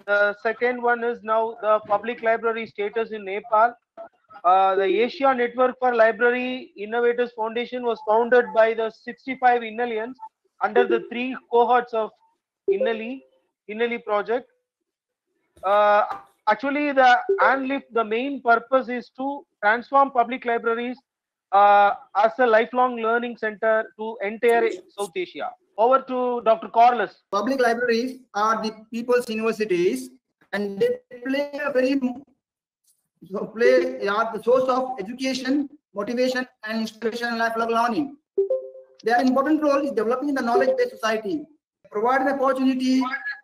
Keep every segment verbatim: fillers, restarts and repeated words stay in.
The second one is now the public library status in Nepal. Uh, the Asia Network for Library Innovators Foundation was founded by the sixty-five Innalians under the three cohorts of Innali, Innali project. Uh, actually, the ANLIF, the main purpose is to transform public libraries uh, as a lifelong learning center to entire South Asia. Over to Doctor Corliss. Public libraries are the people's universities, and they play a very so play are the source of education, motivation, and inspiration and lifelong learning. Their important role is developing the knowledge-based society, provide an opportunity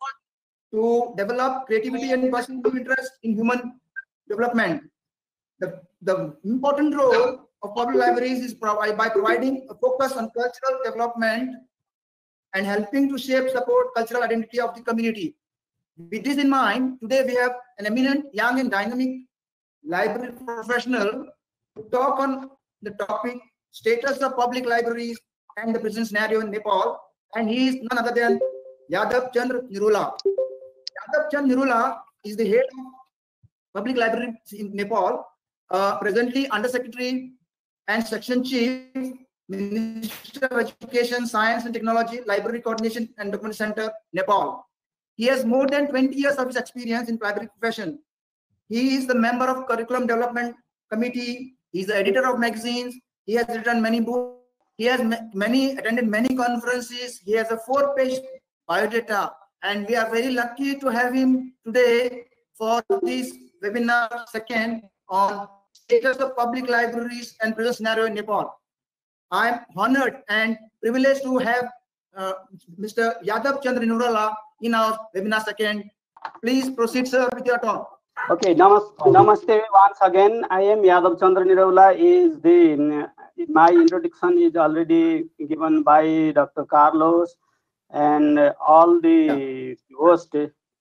to develop creativity and personal interest in human development. The, the important role of public libraries is provide, by providing a focus on cultural development and helping to shape, support cultural identity of the community. With this in mind, today we have an eminent, young and dynamic library professional to talk on the topic status of public libraries and the present scenario in Nepal, and he is none other than Yadav Chandra Nirula. Yadav Chandra Nirula is the head of public libraries in Nepal, uh, presently Undersecretary and Section Chief, Minister of Education, Science and Technology, Library Coordination and Document Center, Nepal. He has more than twenty years of his experience in library profession. He is the member of Curriculum Development Committee. He is the editor of magazines. He has written many books. He has many attended many conferences. He has a four-page biodata, and we are very lucky to have him today for this webinar second on status of public libraries and present scenario in Nepal. I am honored and privileged to have uh, Mister Yadav Chandra Nirula in our webinar second. Please proceed, sir, with your talk. Okay, namaste, namaste once again. I am Yadav Chandra Nirula. Is the my introduction is already given by Doctor Carlos and all the hosts,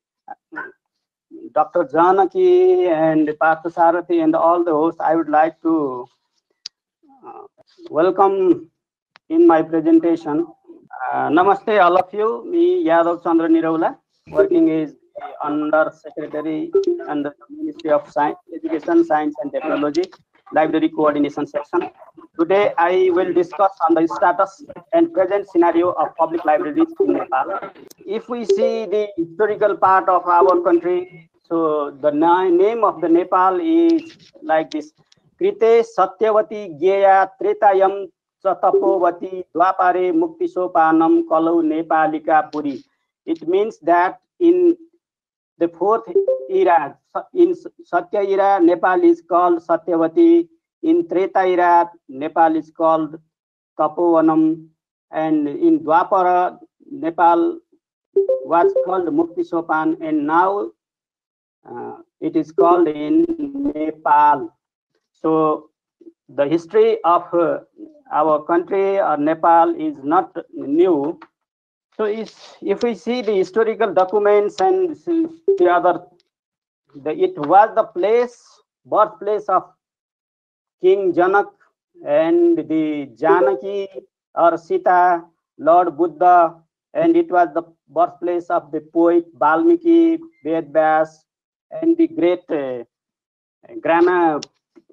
Doctor Janaki and Parthasarathi and all the hosts. I would like to uh, welcome in my presentation. Uh, namaste all of you. Me Yadav Chandra Nirula, working as Under Secretary under the Ministry of Science, Education, Science and Technology, Library Coordination Section. Today I will discuss on the status and present scenario of public libraries in Nepal. If we see the historical part of our country, so the name of the Nepal is like this: Krite Satyavati Gyeya Tretayam Chatapovati Dwapare Mukti Sopanam Kalau Nepalika Puri. It means that in the fourth era, in Satya era, Nepal is called Satyavati. In Treta era, Nepal is called Tapovanam. And in Dwapara, Nepal was called Mukti Sopan. And now uh, it is called in Nepal. So the history of uh, our country or Nepal is not new. So if we see the historical documents and the other, the, it was the place, birthplace of King Janak and the Janaki or Sita, Lord Buddha, and it was the birthplace of the poet Valmiki, Ved Vyas, and the great uh, grammar,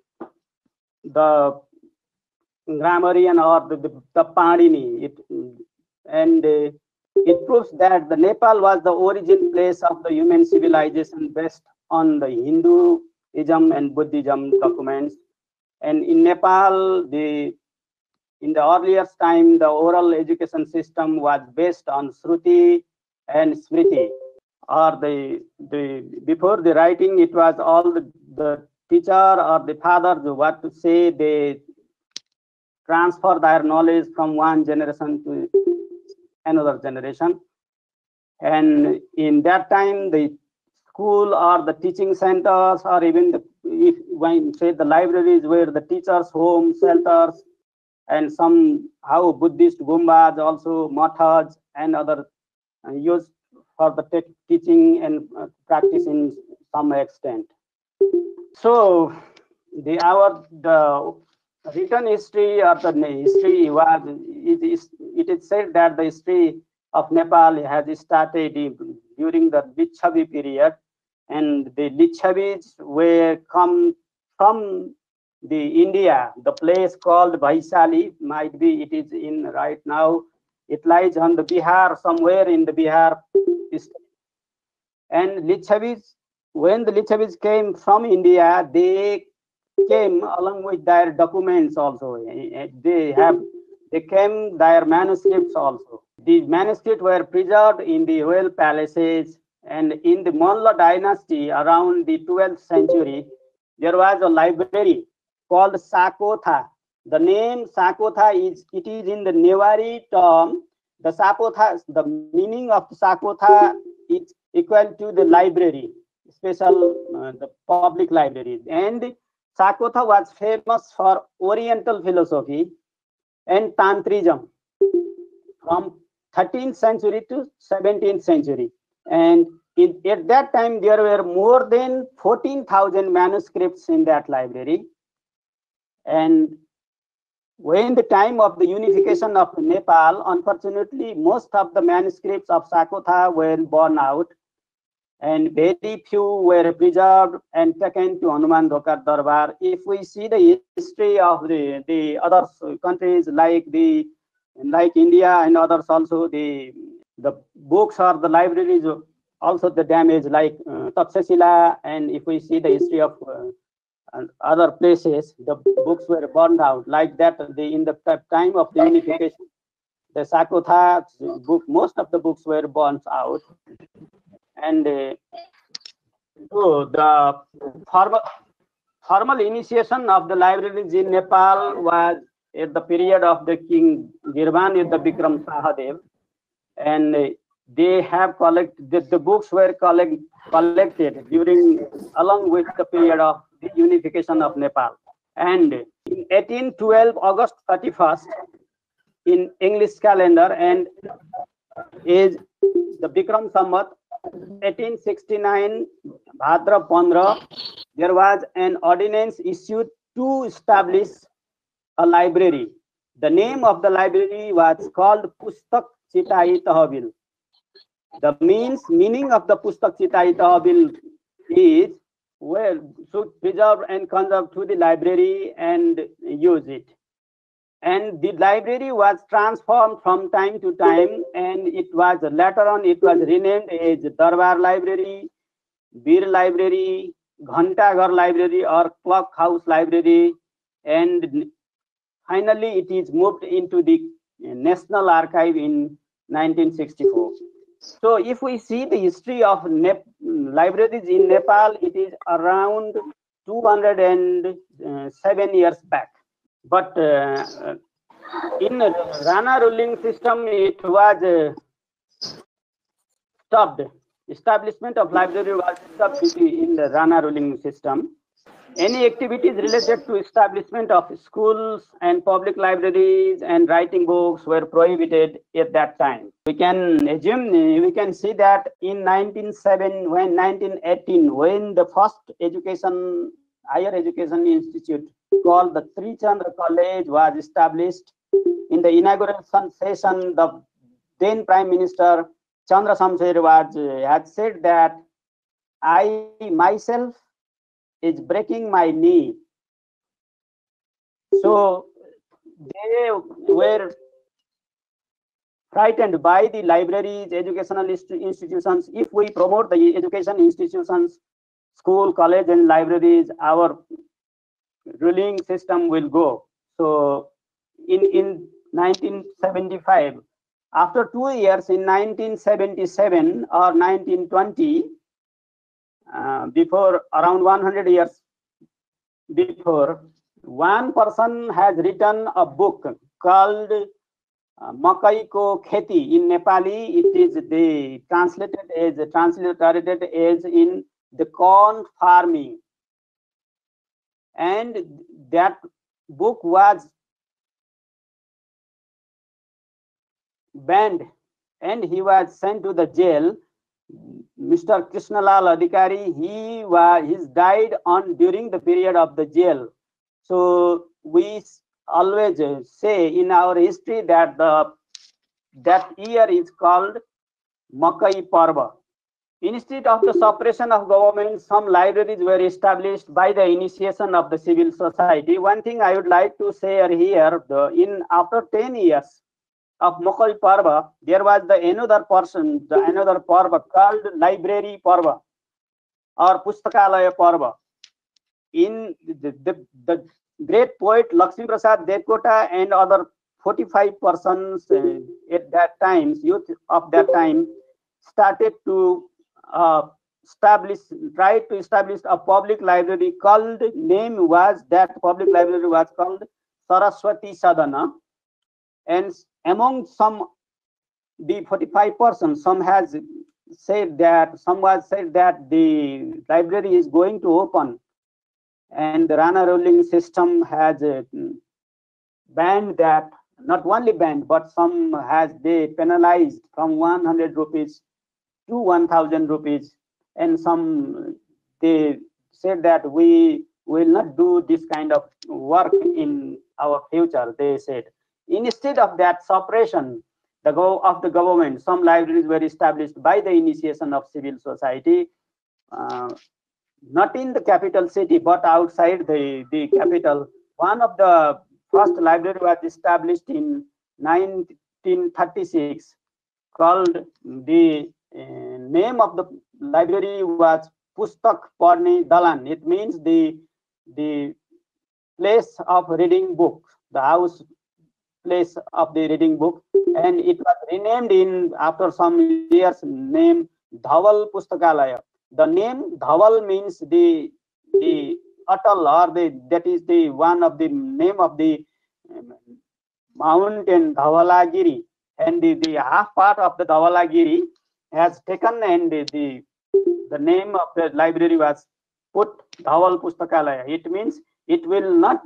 the grammarian or the, the, the Panini. It, and uh, it proves that the Nepal was the origin place of the human civilization based on the Hinduism and Buddhism documents. And in Nepal, the in the earliest time, the oral education system was based on Shruti and Smriti. Or the the before the writing, it was all the, the teacher or the fathers what to say, they transfer their knowledge from one generation to another generation. And in that time, the school or the teaching centers or even the, if when say the libraries were the teachers' home, shelters, and some how Buddhist gumbas, also mathas and other uh, used for the teaching and uh, practice in some extent. So the our the written history or the history was it is it is said that the history of Nepal has started during the Licchavi period, and the Licchavis were come from the India, the place called Vaishali, might be it is in right now, it lies on the Bihar, somewhere in the Bihar state. And Licchavis, when the Licchavis came from India, they came along with their documents also. They have, they came their manuscripts also. These manuscripts were preserved in the royal palaces, and in the Malla dynasty around the twelfth century, there was a library called Sakotha. The name Sakotha is, it is in the Newari term. The Sakotha, the meaning of Sakotha is equal to the library, special uh, the public library. And Sakotha was famous for Oriental philosophy and Tantrism from thirteenth century to seventeenth century. And in, at that time, there were more than fourteen thousand manuscripts in that library. And when the time of the unification of Nepal, unfortunately, most of the manuscripts of Sakotha were burned out, and very few were preserved and taken to Hanuman Dhokar Darbar. If we see the history of the, the other countries like the like India and others also, the the books or the libraries also the damage, like uh, Takshashila, and if we see the history of uh, and other places, the books were burned out. Like that, the, in the time of the unification, the Sakotha book, most of the books were burned out. And uh, so the formal, formal initiation of the libraries in Nepal was at the period of the King Girvan Yuddha Bikram Sahadev. And uh, they have collected, the, the books were collect, collected during, along with the period of the unification of Nepal. And in eighteen twelve, August thirty-first, in English calendar, and is the Bikram Samvat eighteen sixty-nine, Bhadra Pandra, there was an ordinance issued to establish a library. The name of the library was called Pustak Chitai Tahbil. The means meaning of the Pustak Chitai Tahbil is, well, should preserve and conserve to the library and use it. And the library was transformed from time to time, and it was later on it was renamed as Darbar Library, Bir Library, Ghantaghar Library or Clock House Library, and finally it is moved into the National Archive in nineteen sixty-four. So if we see the history of Nep libraries in Nepal, it is around two hundred seven years back. But uh, in Rana ruling system, it was uh, stopped. Establishment of library was stopped in the Rana ruling system. Any activities related to establishment of schools and public libraries and writing books were prohibited at that time. We can assume, we can see that in nineteen seven, when nineteen eighteen, when the first education, higher education institute called the Trichandra College was established, in the inauguration session, the then Prime Minister Chandra Shamsher was uh, had said that I myself is breaking my knee. So they were frightened by the libraries, educational institutions. If we promote the education institutions, school, college, and libraries, our ruling system will go. So in, in nineteen seventy-five, after two years in nineteen seventy-seven or nineteen twenty, uh, before around one hundred years before, one person has written a book called uh, Makai Ko Kheti. In Nepali, it is the translated as transliterated as in the corn farming. And that book was banned and he was sent to the jail. Mister Krishnalal Adhikari, he was he's died on during the period of the jail. So we always say in our history that the that year is called Makai Parva. Instead of the suppression of government, some libraries were established by the initiation of the civil society. One thing I would like to share here, the, in after ten years of Mokai Parva, there was the another person, the another Parva called Library Parva or Pustakalaya Parva. In the, the, the great poet Lakshmi Prasad Devkota and other forty-five persons uh, at that time, youth of that time, started to uh, establish, tried to establish a public library called, name was, that public library was called Saraswati Sadhana. And among some, the forty-five persons, some has said that, some was said that the library is going to open, and the Rana ruling system has uh, banned that, not only banned, but some has they penalized from one hundred rupees to one thousand rupees, and some they said that we will not do this kind of work in our future. They said, instead of that suppression the go of the government, some libraries were established by the initiation of civil society, uh, not in the capital city but outside the, the capital. One of the first library was established in nineteen thirty-six, called, the uh, name of the library was Pustak Parni Dalan. It means the the place of reading book, the house place of the reading book, and it was renamed in after some years, named Dhaval Pustakalaya. The name Dhaval means the the atal, or the that is the one of the name of the um, mountain Dhavalagiri, and the, the half part of the Dhavalagiri has taken, and the, the the name of the library was put Dhaval Pustakalaya. It means it will not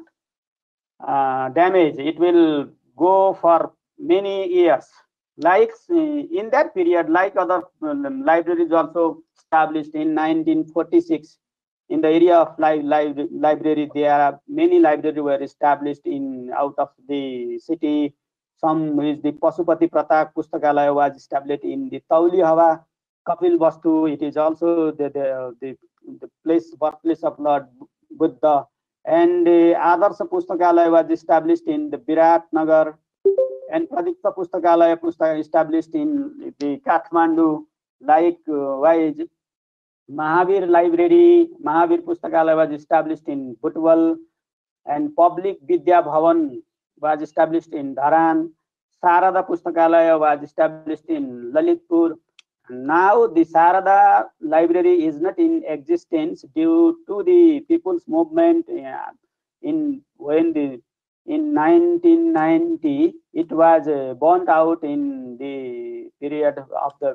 uh, damage, it will go for many years. Like uh, in that period, like other um, libraries also established in nineteen forty-six, in the area of li li library, there are many libraries were established in out of the city. Some is the Pasupati Pratap Pustakalaya was established in the Tauli Hawa, Kapil Vastu. It is also the the, the, the place, birthplace of Lord Buddha. And the Adarsa Pustakalaya was established in the Birat Nagar, and Pradipta Pustakalaya Pustak established in the Kathmandu. Likewise, Mahavir Library, Mahavir Pustakalaya was established in Butwal, and Public Vidya Bhavan was established in Dharan. Sarada Pustakalaya was established in Lalitpur. Now the Sarada library is not in existence due to the people's movement. Uh, in when the in nineteen ninety it was uh, burnt out in the period of the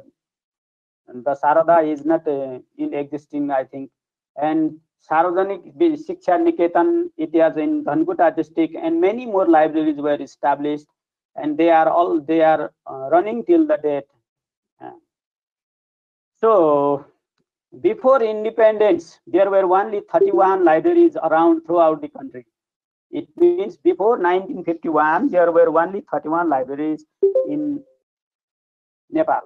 the Sarada is not uh, in existing, I think. And Sarvajanik Shiksha Niketan, it is in Dhankuta district, and many more libraries were established, and they are all they are uh, running till the date. Uh, so before independence, there were only thirty-one libraries around throughout the country. It means before nineteen fifty-one, there were only thirty-one libraries in Nepal.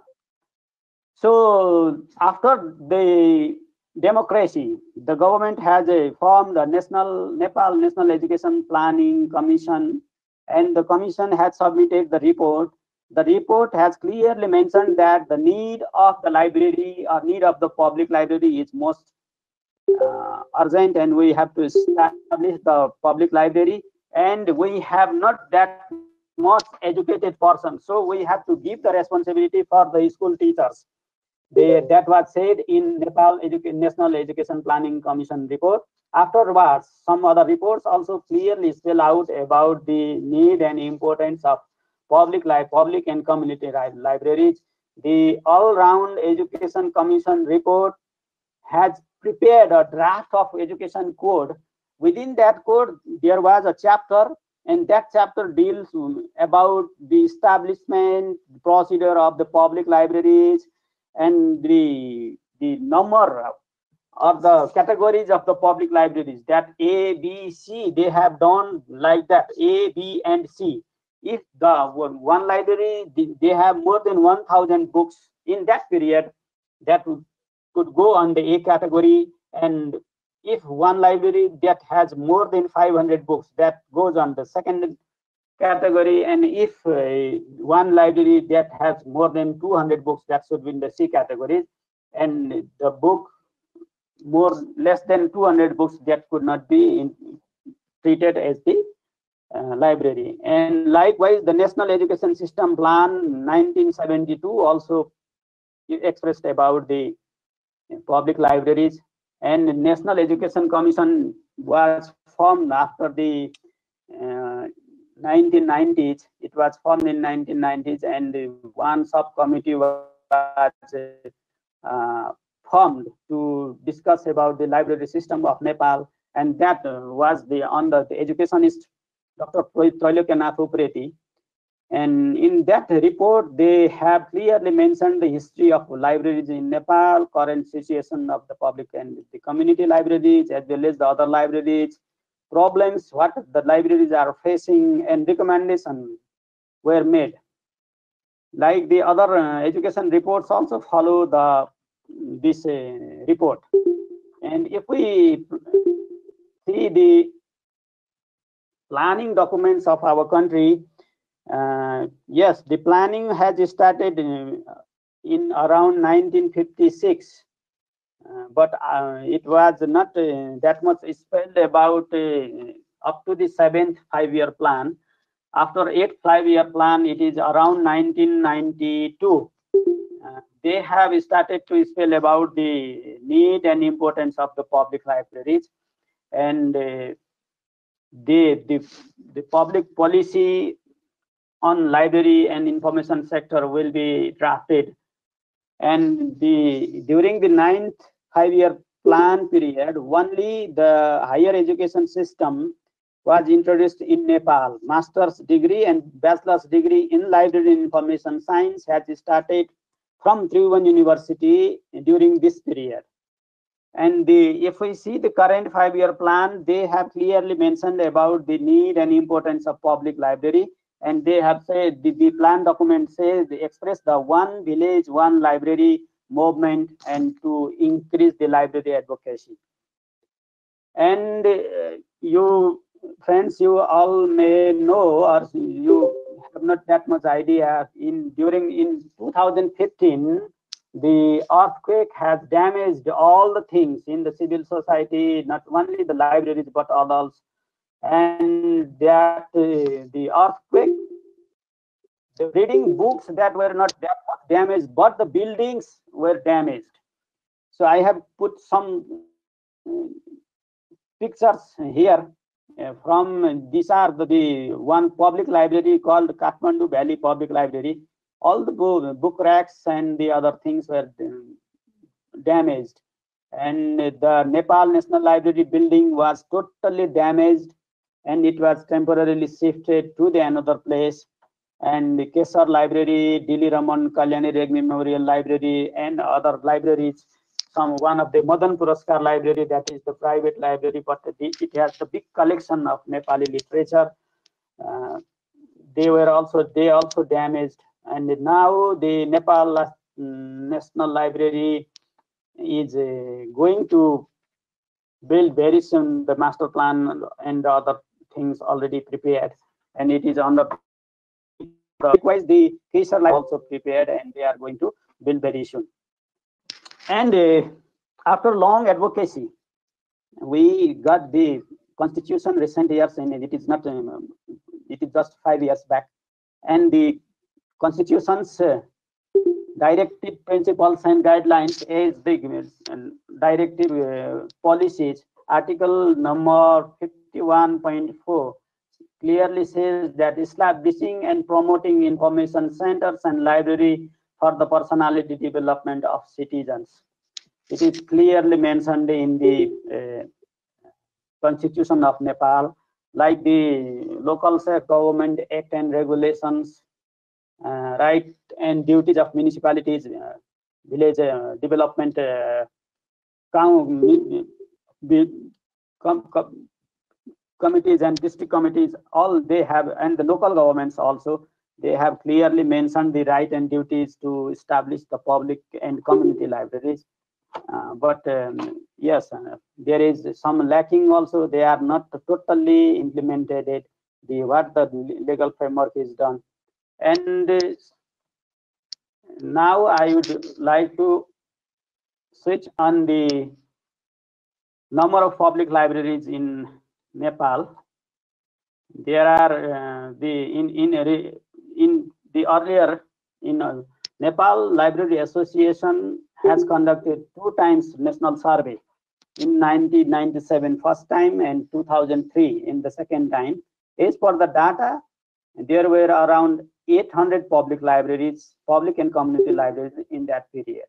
So after the democracy, the government has a formed a national Nepal National Education Planning Commission, and the commission has submitted the report. The report has clearly mentioned that the need of the library or need of the public library is most uh, urgent, and we have to establish the public library, and we have not that much educated person, so we have to give the responsibility for the school teachers. They, that was said in Nepal Edu National Education Planning Commission report. Afterwards, some other reports also clearly spell out about the need and importance of public life, public and community libraries. The All-Round Education Commission report has prepared a draft of education code. Within that code, there was a chapter, and that chapter deals about the establishment procedure of the public libraries, and the the number of the categories of the public libraries, that A, B, C, they have done like that, A, B, and C. If the one library, they have more than one thousand books in that period, that could go on the A category, and if one library that has more than five hundred books, that goes on the second category, and if uh, one library that has more than two hundred books, that should be in the C category, and the book more less than two hundred books, that could not be in, treated as the uh, library. And likewise, the National Education System Plan nineteen seventy-two also expressed about the public libraries, and National Education Commission was formed after the uh, nineteen nineties. It was formed in nineteen nineties, and one subcommittee was uh, formed to discuss about the library system of Nepal, and that uh, was the under the educationist Doctor Trailokanath Upreti. And in that report, they have clearly mentioned the history of libraries in Nepal, current situation of the public and the community libraries, as well as the other libraries, problems, what the libraries are facing, and recommendations were made. Like the other uh, education reports also follow the this uh, report. And if we see the planning documents of our country, uh, yes, the planning has started in, in around nineteen fifty-six, uh, but uh, it was not uh, that much spelled about uh, up to the seventh five-year plan. After eighth five-year plan, it is around nineteen ninety-two. Uh, they have started to spell about the need and importance of the public libraries, and uh, the, the the public policy on library and information sector will be drafted. And the during the ninth five-year plan period, only the higher education system was introduced in Nepal. Master's degree and bachelor's degree in library and information science has started from Tribhuvan University during this period. And the, if we see the current five-year plan, they have clearly mentioned about the need and importance of public library. And they have said, the, the plan document says, they express the one village, one library movement, and to increase the library advocacy. And uh, you, friends, you all may know, or you have not that much idea, in during in two thousand fifteen, the earthquake has damaged all the things in the civil society, not only the libraries, but others. And that uh, the earthquake, the reading books that were not that much damaged, but the buildings were damaged. So I have put some uh, pictures here uh, from, these are the, the one public library called Kathmandu Valley Public Library. All the book, book racks and the other things were damaged. And the Nepal National Library building was totally damaged, and it was temporarily shifted to the another place. And the Kesar Library, Dili Raman Kalyani Reg Memorial Library, and other libraries, some one of the Madan Puraskar Library, that is the private library, but the, it has the big collection of Nepali literature. Uh, they were also they also damaged. And now the Nepal uh, National Library is uh, going to build very soon the master plan and the other things already prepared, and it is on the likewise the Kesar Library also prepared, and they are going to build very soon. And uh, after long advocacy, we got the constitution recent years, and it is not um, it is just five years back, and the constitution's uh, directive principles and guidelines is the uh, directive uh, policies. Article number fifty-one point four clearly says that establishing and promoting information centers and library for the personality development of citizens. It is clearly mentioned in the uh, Constitution of Nepal, like the Local Self-Government Act and regulations, uh, right and duties of municipalities, uh, village uh, development uh, com com com committees and district committees, all they have, and the local governments also, they have clearly mentioned the right and duties to establish the public and community libraries. Uh, but um, yes, uh, there is some lacking also. They are not totally implemented. It, the what the legal framework is done. And uh, now I would like to switch on the number of public libraries in Nepal. There are uh, the in in in the earlier in uh, Nepal Library Association has conducted two times national survey in nineteen ninety-seven first time and two thousand three in the second time. As for the data, there were around eight hundred public libraries, public and community libraries in that period.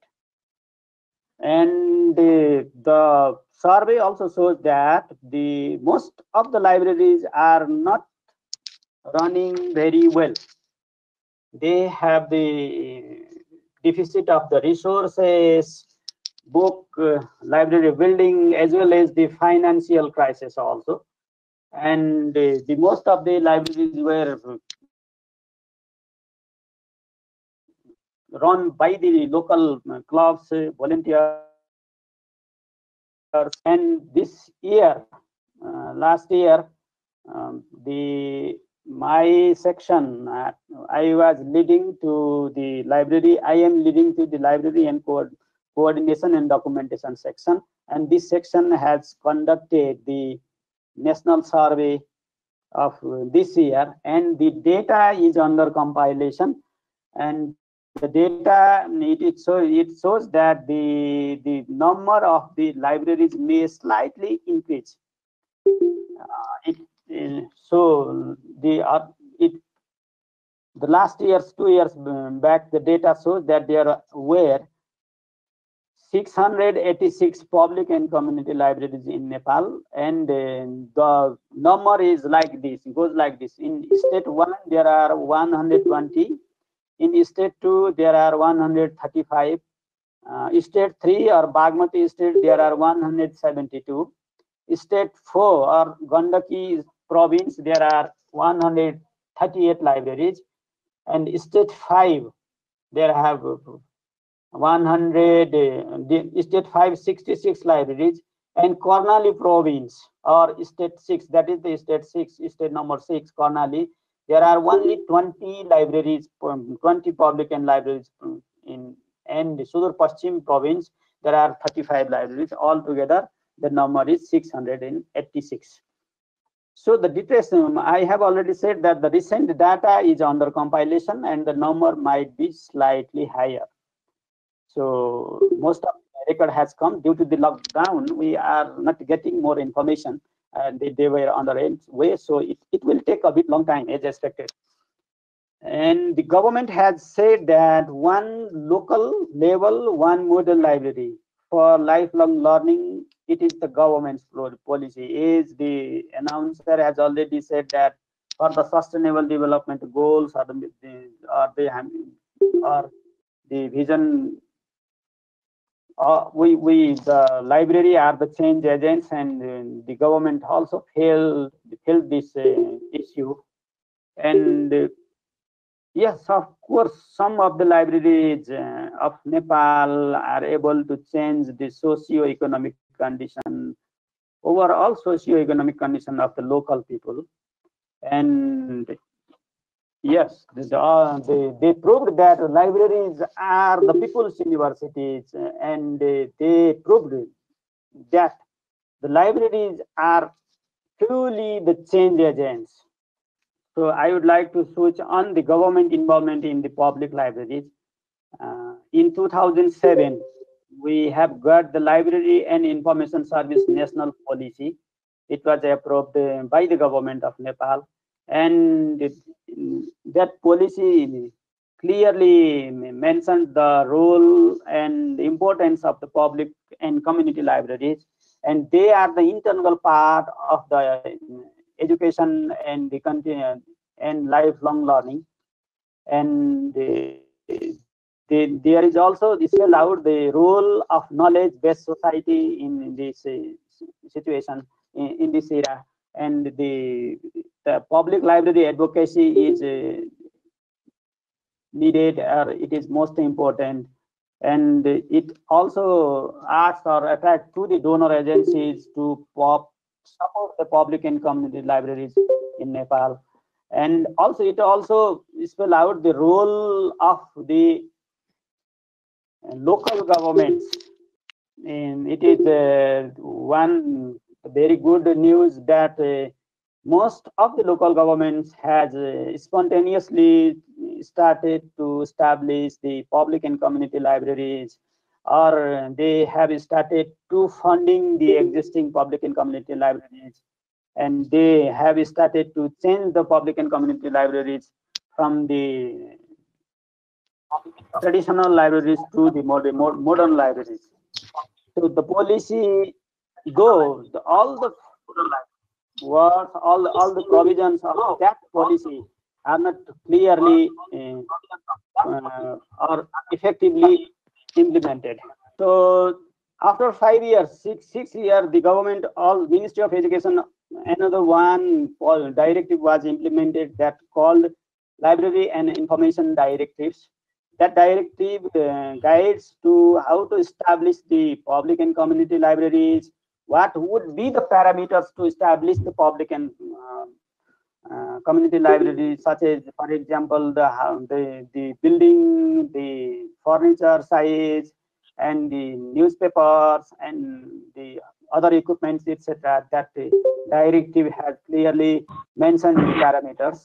And the, the survey also shows that the most of the libraries are not running very well. They have the deficit of the resources, book, uh, library building, as well as the financial crisis also. And uh, the most of the libraries were run by the local clubs, uh, volunteers. And this year, uh, last year, um, the my section, uh, I was leading to the library. I am leading to the library and co coordination and documentation section. And this section has conducted the national survey of this year, and the data is under compilation. And the data, it, it, so it shows that the, the number of the libraries may slightly increase. Uh, it, uh, so the uh, it the last years, two years back, the data shows that there were six hundred eighty-six public and community libraries in Nepal, and uh, the number is like this. It goes like this. In state one, there are one hundred twenty. In state two, there are one hundred thirty-five. Uh, state three or Bagmati state, there are one hundred seventy-two. State four or Gandaki province, there are one hundred thirty-eight libraries. And state five, there have one hundred, uh, state five, sixty-six libraries. And Karnali province or state six, that is the state six, state number six, Karnali, there are only twenty libraries, twenty public and libraries in, and Sudur Paschim province, there are thirty-five libraries. Altogether, the number is six hundred eighty-six. So the details, um, I have already said that the recent data is under compilation and the number might be slightly higher. So most of the record has come due to the lockdown. We are not getting more information, and they, they were on the way. So it, it will take a bit long time as expected. And the government has said that one local level, one model library for lifelong learning. It is the government's policy. Is the announcer has already said that for the sustainable development goals or the or the or the vision. Uh, we we the library are the change agents, and uh, the government also felt felt this uh, issue. And uh, yes, of course, some of the libraries uh, of Nepal are able to change the socio-economic condition, overall socio-economic condition of the local people. And yes, the, uh, they, they proved that libraries are the people's universities, uh, and uh, they proved that the libraries are truly the change agents. So I would like to switch on the government involvement in the public libraries. Uh, in two thousand seven, we have got the Library and Information Service National Policy. It was approved uh, by the government of Nepal. And it, that policy clearly mentioned the role and the importance of the public and community libraries, and they are the integral part of the education and the continue and lifelong learning. And the, the, there is also this allowed the role of knowledge-based society in this uh, situation in, in this era. And the, the public library advocacy is uh, needed, or it is most important. and it also asks or attracts to the donor agencies to pop, support the public and community libraries in Nepal. And also it also spell out the role of the local governments. And it is uh, one very good news that uh, most of the local governments has uh, spontaneously started to establish the public and community libraries, or they have started to funding the existing public and community libraries, and they have started to change the public and community libraries from the traditional libraries to the modern, modern libraries. So the policy goes, all the words, all, all the provisions of that policy are not clearly uh, uh, or effectively implemented. So after five years, six, six years, the government, all Ministry of Education, another one directive was implemented that called Library and Information Directives. That directive uh, guides to how to establish the public and community libraries, what would be the parameters to establish the public and uh, uh, community libraries, such as, for example, the, the, the building, the furniture size, and the newspapers, and the other equipments, et cetera. That the directive has clearly mentioned the parameters.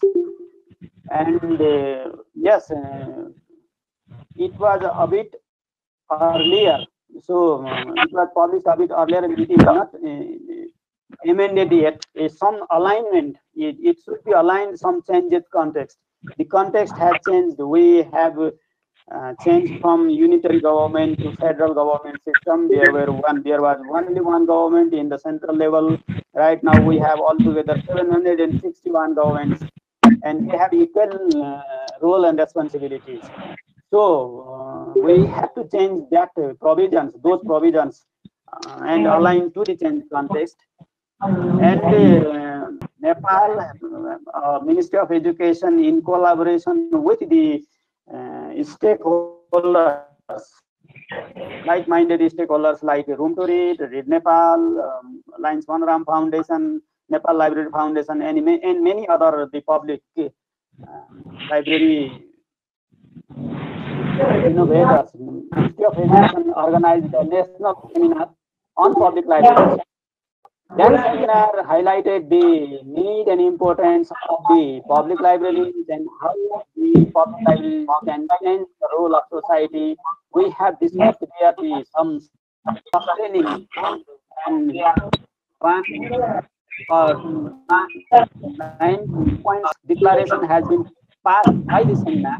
And uh, yes, uh, it was a bit earlier, so um, it was published a bit earlier, and it is not uh, amended yet. Uh, some alignment, it, it should be aligned, some changes context. The context has changed. We have uh, changed from unitary government to federal government system. There were one, there was only one government in the central level. Right now we have altogether seven hundred sixty-one governments, and they have equal uh, role and responsibilities. So uh, we have to change that uh, provisions, those provisions, uh, and align to the change context. And uh, Nepal uh, Ministry of Education, in collaboration with the uh, stakeholders, like-minded stakeholders like Room to Read, Read Nepal, um, Alliance One Foundation, Nepal Library Foundation, and, and many other the public uh, library innovators. Ministry of Education organized a national seminar on public libraries. That seminar highlighted the need and importance of the public libraries and how the public libraries can change the role of society. We have discussed there the some training, and one uh, nine points declaration has been passed by the seminar.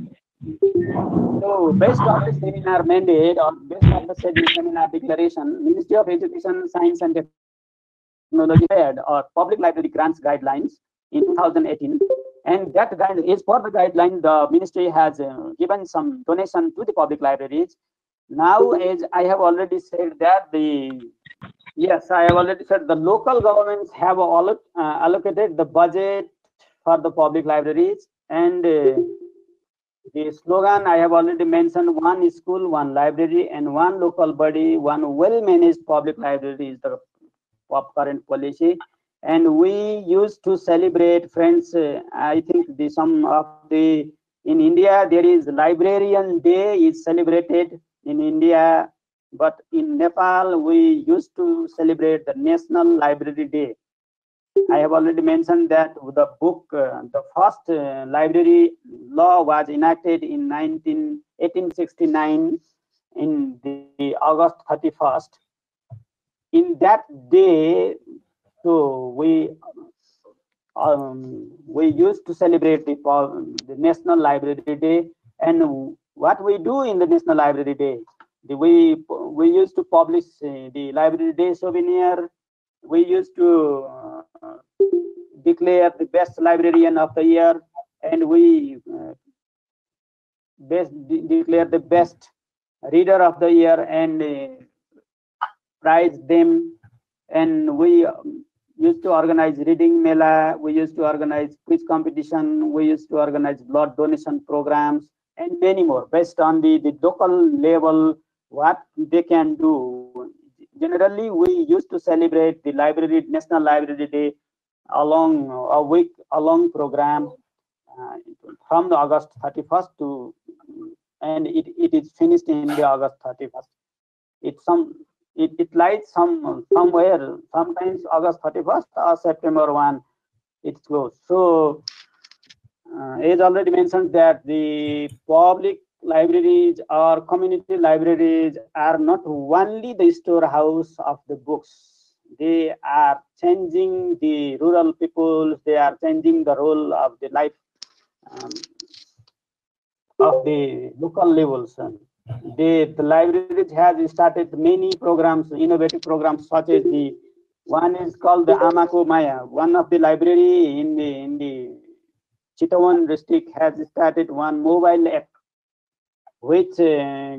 So, based on the seminar mandate, or based on the seminar declaration, Ministry of Education, Science and Technology prepared or public library grants guidelines in two thousand eighteen, and that guide is for the guideline. The ministry has uh, given some donation to the public libraries. Now, as I have already said, that the yes, I have already said the local governments have alloc uh, allocated the budget for the public libraries, and uh, the slogan I have already mentioned: one school, one library, and one local body, one well-managed public library is the current policy. And we used to celebrate, friends, uh, I think the some of the, in India, there is Librarian Day is celebrated in India, but in Nepal, we used to celebrate the National Library Day. I have already mentioned that the book, uh, the first uh, library law was enacted in eighteen sixty-nine in the August thirty-first. In that day, so we um, we used to celebrate the, the National Library Day. And what we do in the National Library Day, the, we we used to publish uh, the Library Day souvenir. We used to uh, declare the best librarian of the year, and we uh, best de declare the best reader of the year, and uh, prize them. And we um, used to organize reading mela. We used to organize quiz competition. We used to organize blood donation programs, and many more based on the, the local level what they can do. Generally, we used to celebrate the library, National Library Day, along a week, a long program uh, from the August thirty-first to, and it, it is finished in the August thirty-first. It some it, it lies some somewhere, sometimes August thirty-first or September first, it's closed. So uh, as already mentioned that the public libraries or community libraries are not only the storehouse of the books. They are changing the rural people, they are changing the role of the life um, of the local levels. They, the libraries has started many programs, innovative programs, such as the one is called the Amako Maya. One of the library in the in the Chittagong district has started one mobile app which uh,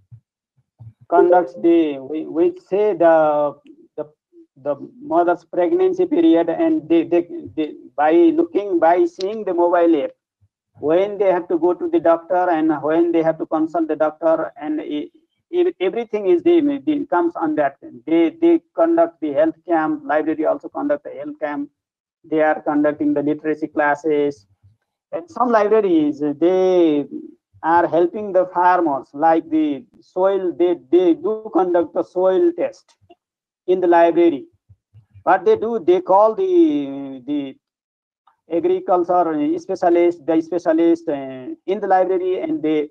conducts the which say the the the mother's pregnancy period, and they, they, they by looking by seeing the mobile app when they have to go to the doctor and when they have to consult the doctor, and it, it, everything is the, the comes on that. They they conduct the health camp. Library also conduct the health camp. They are conducting the literacy classes, and some libraries they are helping the farmers, like the soil. They they do conduct the soil test in the library. What they do, they call the the agriculture specialist, the specialist uh, in the library, and they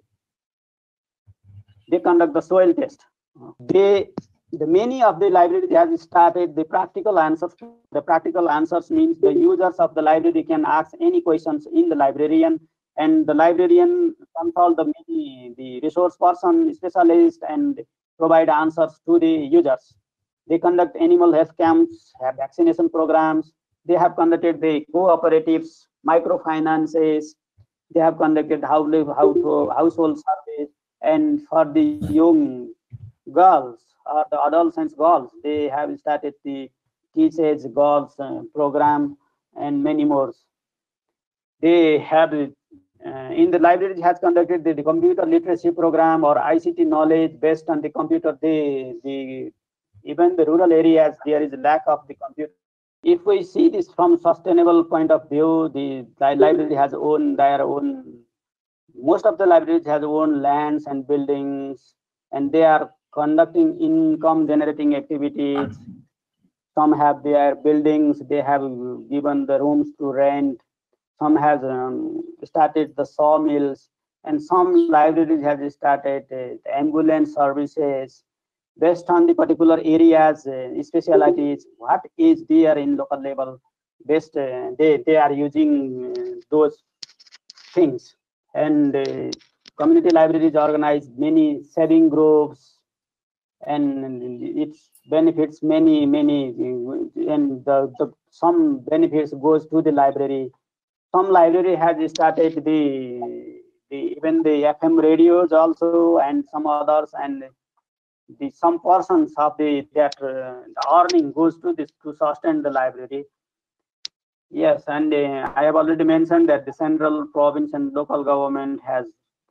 they conduct the soil test. They the many of the libraries have started the practical answers. The practical answers means the users of the library can ask any questions in the librarian, and the librarian consult the many, the resource person, specialist, and provide answers to the users. They conduct animal health camps, have vaccination programs. They have conducted the cooperatives, microfinances. They have conducted how live how to household surveys, and for the young girls or the adolescents girls, they have started the Teach Age Girls uh, program and many more. They have uh, in the library has conducted the, the computer literacy program or I C T knowledge based on the computer. They the even the rural areas there is a lack of the computer. If we see this from sustainable point of view, the, the library has own their own. Most of the libraries has own lands and buildings, and they are conducting income generating activities. Some have their buildings. They have given the rooms to rent. Some has um, started the sawmills, and some libraries have started uh, ambulance services based on the particular areas, uh, specialities, what is there in local level. Best uh, they they are using uh, those things, and uh, community libraries organize many saving groups, and it benefits many many, and the, the some benefits goes to the library. Some library has started the, the even the F M radios also, and some others, and the some portions of the that uh, the earning goes to this to sustain the library. Yes, and uh, I have already mentioned that the central, province, and local government has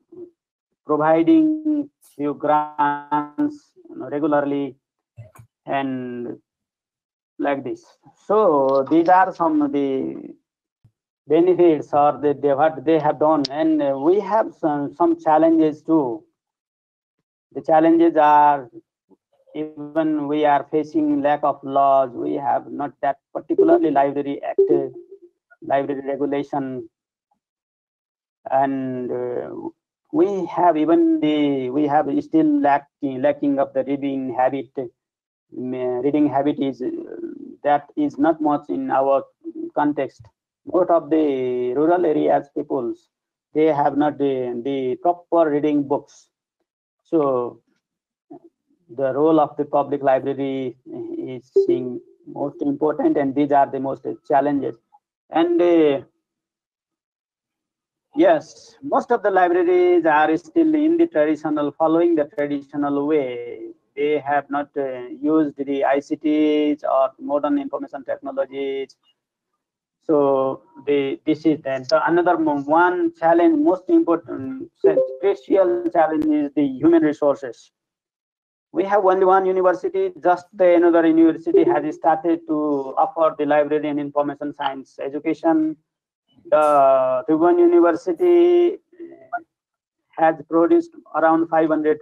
providing few grants, you know, regularly, and like this. So these are some of the benefits or the, they, what they have done, and uh, we have some, some challenges too. The challenges are, even we are facing lack of laws. We have not that particularly library act, library regulation, and uh, we have even the we have still lacking lacking of the reading habit. Reading habit is uh, that is not much in our context. Most of the rural areas peoples, they have not the, the proper reading books. So the role of the public library is seeing most important, and these are the most challenges. And uh, yes, most of the libraries are still in the traditional, following the traditional way. They have not uh, used the I C Ts or modern information technologies. So the this is then so another one challenge, most important, crucial challenge is the human resources. we have only one university, just the another university has started to offer the library and information science education. The Tribhuvan University has produced around five hundred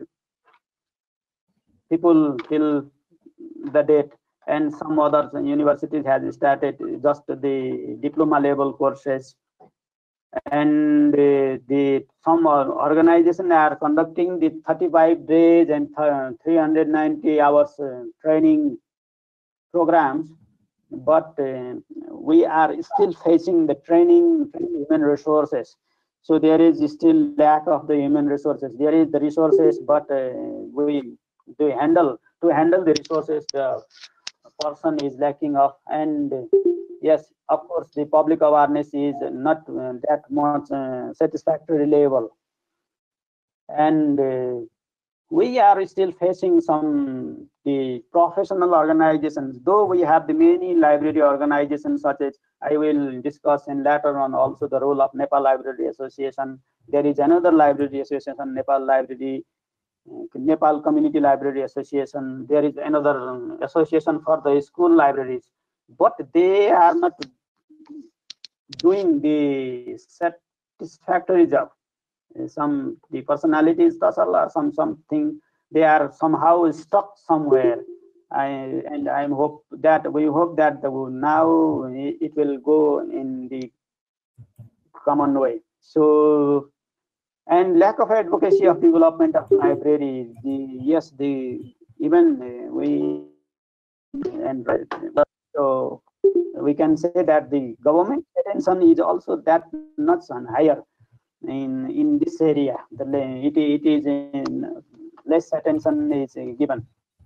people till the date, and some other universities has started just the diploma level courses. And uh, the some organizations are conducting the thirty-five days and three hundred ninety hours uh, training programs, but uh, we are still facing the training, training human resources. So there is still lack of the human resources. There is the resources, but uh, we do handle to handle the resources the person is lacking of. And uh, yes, of course, the public awareness is not uh, that much uh, satisfactory level, and uh, we are still facing some the professional organizations, though we have the many library organizations, such as I will discuss in later on also the role of Nepal Library Association. There is another library association, Nepal Library, Nepal Community Library Association. There is another um, association for the school libraries, but they are not doing the satisfactory job. Some the personalities, or some something, they are somehow stuck somewhere. I and I hope that we hope that the, now it will go in the common way. So, and lack of advocacy of development of library. The yes, the even uh, we and so we can say that the government attention is also that much higher in in this area. The it, it is in less attention is given.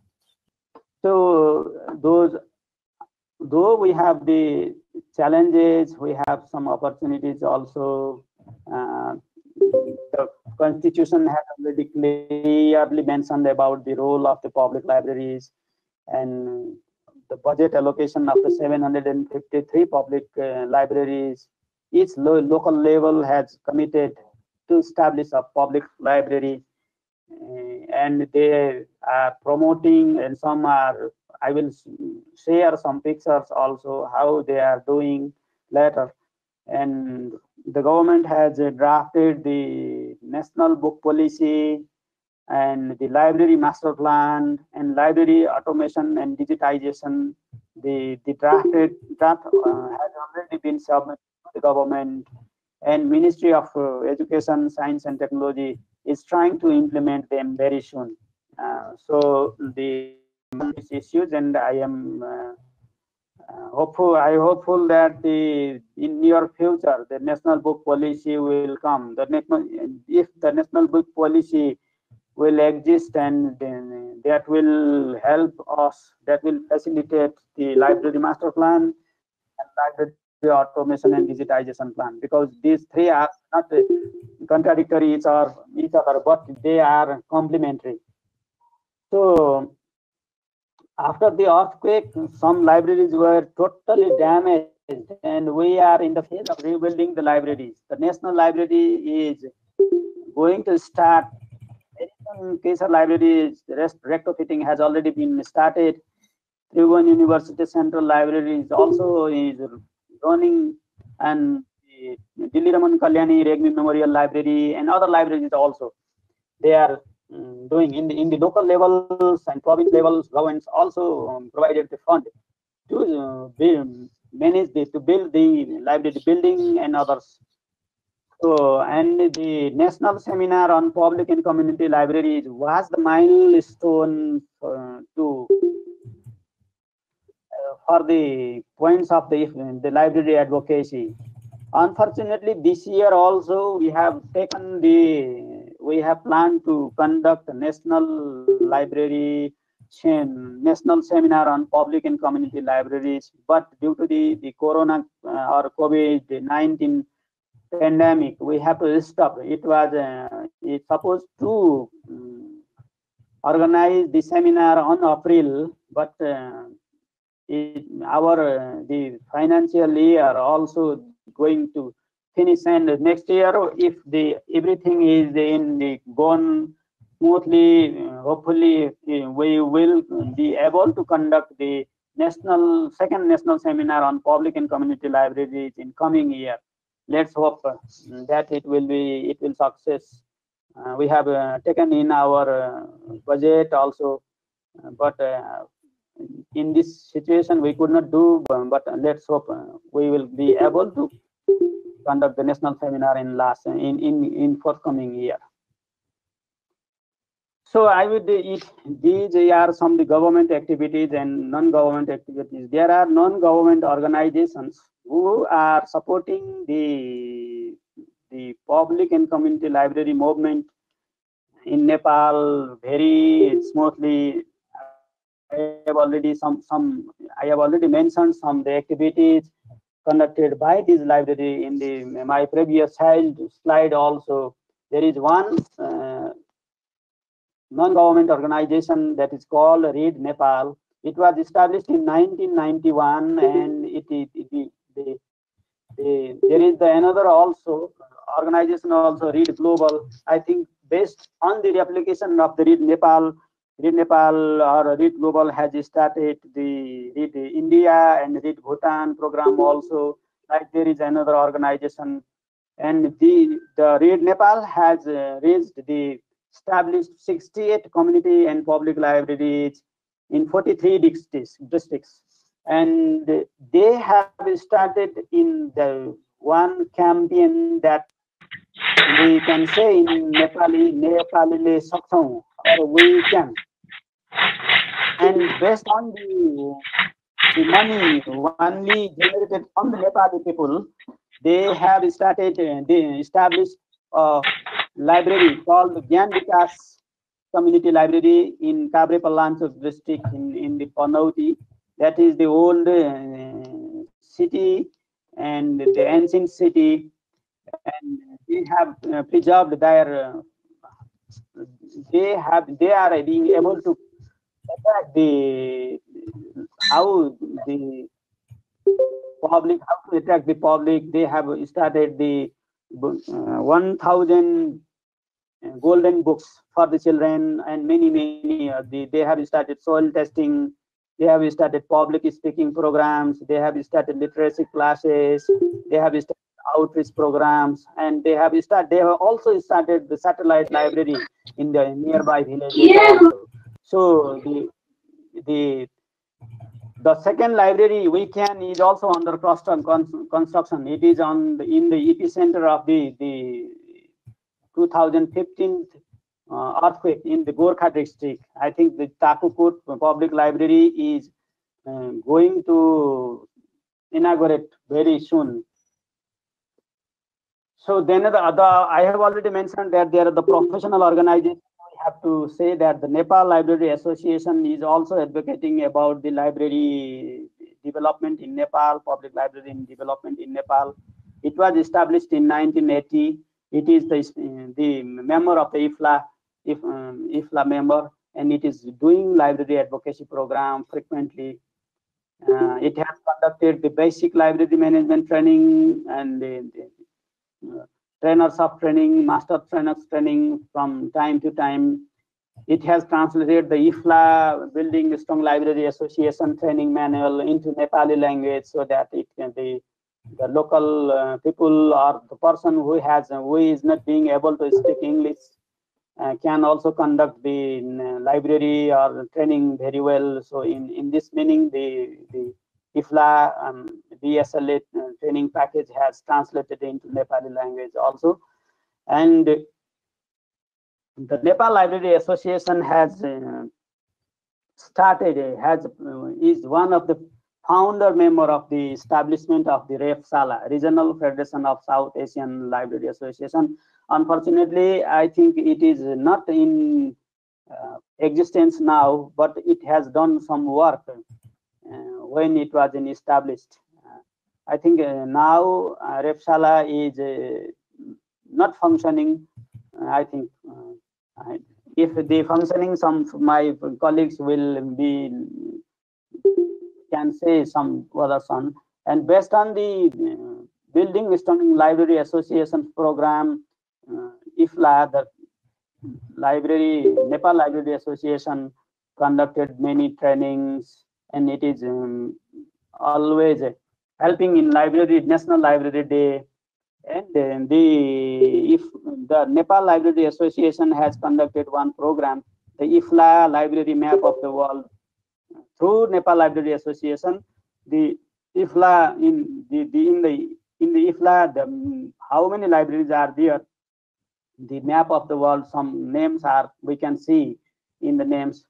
So those, though we have the challenges, we have some opportunities also. Uh, the constitution has already clearly mentioned about the role of the public libraries, and the budget allocation of the seven hundred fifty-three public uh, libraries. Each lo local level has committed to establish a public library, uh, and they are promoting, and some are, I will share some pictures also how they are doing later. And the government has uh, drafted the national book policy and the library master plan and library automation and digitization. The, the drafted draft uh, has already been submitted to the government, and Ministry of uh, Education, Science and Technology is trying to implement them very soon. Uh, so the issues, and I am uh, uh, hopeful. I hopeful that the in near future the national book policy will come. The national, if the national book policy will exist, and then that will help us, that will facilitate the library master plan and library automation and digitization plan, because these three are not contradictory each other, each other, but they are complementary. So after the earthquake, some libraries were totally damaged, and we are in the phase of rebuilding the libraries. The National Library is going to start. Kesar Library rest retrofitting has already been started. Tribhuvan University Central Library is also is running, and the Dilli Raman Kalyani Regmi Memorial Library and other libraries also, they are um, doing in the in the local levels and province levels. Governments also um, provided the fund to uh, build, manage the, to build the library building and others. So, and the national seminar on public and community libraries was the milestone uh, to uh, for the points of the the library advocacy. Unfortunately, this year also we have taken the we have planned to conduct a national library national seminar on public and community libraries, but due to the the corona uh, or COVID nineteen pandemic, we have to stop. It was uh, it's supposed to um, organize the seminar on April, but uh, it, our uh, the financial year also going to finish, and next year, if the everything is in the gone smoothly, uh, hopefully uh, we will be able to conduct the national second national seminar on public and community libraries in coming year. Let's hope uh, that it will be it will success. Uh, we have uh, taken in our uh, budget also, uh, but uh, in this situation we could not do. But let's hope uh, we will be able to conduct the national seminar in last in in in forthcoming year. So I would it, these are some of the government activities and non-government activities. There are non-government organizations who are supporting the the public and community library movement in Nepal very smoothly. I have already some some I have already mentioned some of the activities conducted by this library in the my previous slide. Also, there is one uh, non-government organization that is called Read Nepal. It was established in nineteen ninety-one, and it is it, it, the, the, there is the another also organization also Read Global. I think based on the replication of the Read Nepal, Read Nepal or Read Global has started the Read India and Read Bhutan program also. Like there is another organization, and the the Read Nepal has uh, raised the established sixty-eight community and public libraries in forty-three districts, districts. And they have started in the one campaign that we can say in Nepali, Nepali Saksau, or we can. And based on the, the money only generated from the Nepali people, they have started, uh, they established a library called Gyan Vikas Community Library in Kabre Pallanchok district in, in the Panauti. That is the old uh, city and the ancient city, and they have uh, preserved their, uh, they have, they are being able to attack the, how the public, how to attack the public. They have started the uh, one thousand golden books for the children, and many many uh, the, they have started soil testing, they have started public speaking programs, they have started literacy classes, they have started outreach programs, and they have started they have also started the satellite library in the nearby villages. Yeah. Also. So the the the second library we can is also under construction. It is on the, in the epicenter of the the two thousand fifteen uh, earthquake in the Gorkha district. I think the Takuput Public Library is uh, going to inaugurate very soon. So then the other, I have already mentioned that there are the professional organizations. We have to say that the Nepal Library Association is also advocating about the library development in Nepal, public library in development in Nepal. It was established in nineteen eighty. It is the, the member of the I F L A, if, um, I F L A member, and it is doing library advocacy program frequently. Uh, it has conducted the basic library management training and the, the uh, trainers of training, master trainers training from time to time. It has translated the I F L A Building Strong Library Association training manual into Nepali language so that it can be the local uh, people or the person who has uh, who is not being able to speak English uh, can also conduct the uh, library or training very well. So in in this meaning, the the I F L A um, B S L A uh, training package has translated into Nepali language also. And the Nepal Library Association has uh, started uh, has uh, is one of the founder member of the establishment of the REFSALA, Regional Federation of South Asian Library Association. Unfortunately, I think it is not in uh, existence now, but it has done some work uh, when it was in established. Uh, I think uh, now uh, REFSALA is uh, not functioning. Uh, I think uh, if the functioning, some of my colleagues will be can say some other son. And based on the uh, Building Strong Library Association program, uh, I F L A, the library, Nepal Library Association conducted many trainings, and it is um, always uh, helping in library, National Library Day. And then the if the Nepal Library Association has conducted one program, the I F L A Library Map of the World, through Nepal Library Association. The I F L A in the, the in the in the I F L A, the, how many libraries are there? The map of the world, some names are we can see in the names.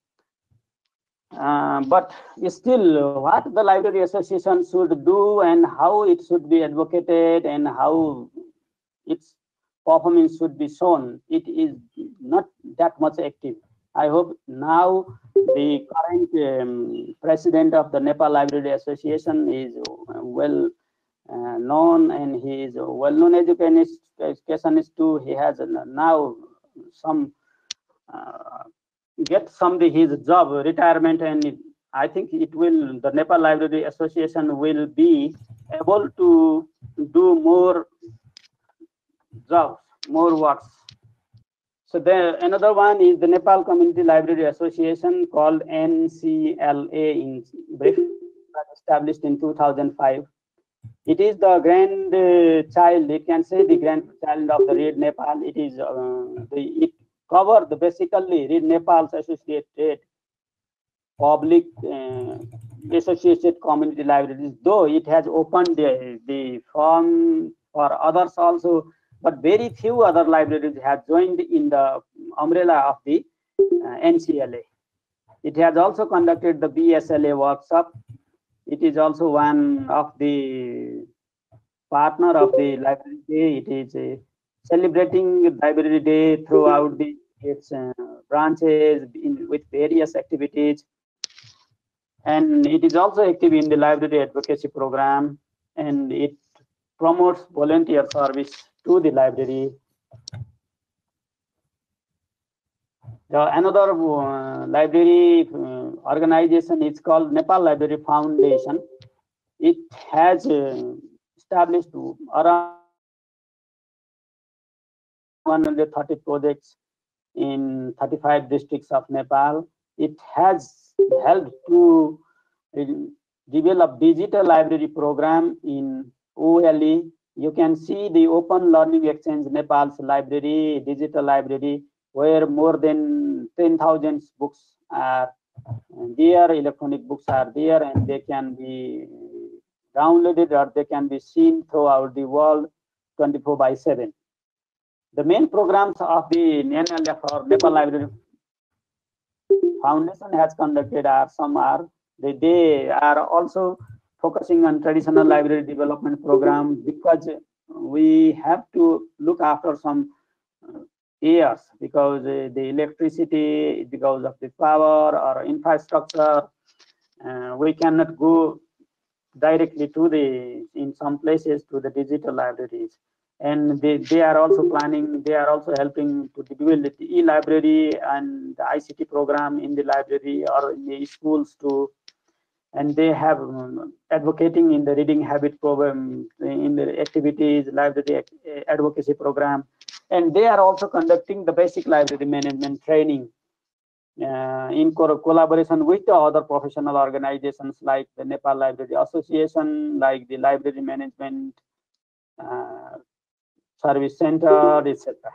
Uh, but still, what the Library Association should do and how it should be advocated and how its performance should be shown, it is not that much active. I hope now the current um, president of the Nepal Library Association is well uh, known, and he is a well-known educationist, educationist too. He has now some uh, get some his job retirement, and it, I think it will, the Nepal Library Association will be able to do more jobs, more works. So the another one is the Nepal Community Library Association, called N C L A in brief, established in two thousand five. It is the grandchild, it can say the grandchild of the Read Nepal. It is uh, the it covered the basically Read Nepal's associated public uh, associated community libraries, though it has opened the, the form for others also, but very few other libraries have joined in the umbrella of the uh, N C L A. It has also conducted the B S L A workshop. It is also one of the partner of the Library Day. It is uh, celebrating Library Day throughout the its uh, branches in, with various activities. And it is also active in the library advocacy program, and it promotes volunteer service to the library. The another uh, library uh, organization is called Nepal Library Foundation. It has uh, established around one hundred thirty projects in thirty-five districts of Nepal. It has helped to uh, develop digital library program in O L E. You can see the Open Learning Exchange Nepal's library, digital library, where more than ten thousand books are there, electronic books are there, and they can be downloaded or they can be seen throughout the world twenty-four by seven. The main programs of the N L F or Nepal Library Foundation has conducted are some are they, they are also focusing on traditional library development program, because we have to look after some areas, because uh, the electricity, because of the power or infrastructure, uh, we cannot go directly to the, in some places, to the digital libraries. And they, they are also planning, they are also helping to develop the e-library and the I C T program in the library or in the schools too. And they have um, advocating in the reading habit program, in the activities, library advocacy program. And they are also conducting the basic library management training uh, in co collaboration with the other professional organizations like the Nepal Library Association, like the Library Management uh, Service Center, et cetera.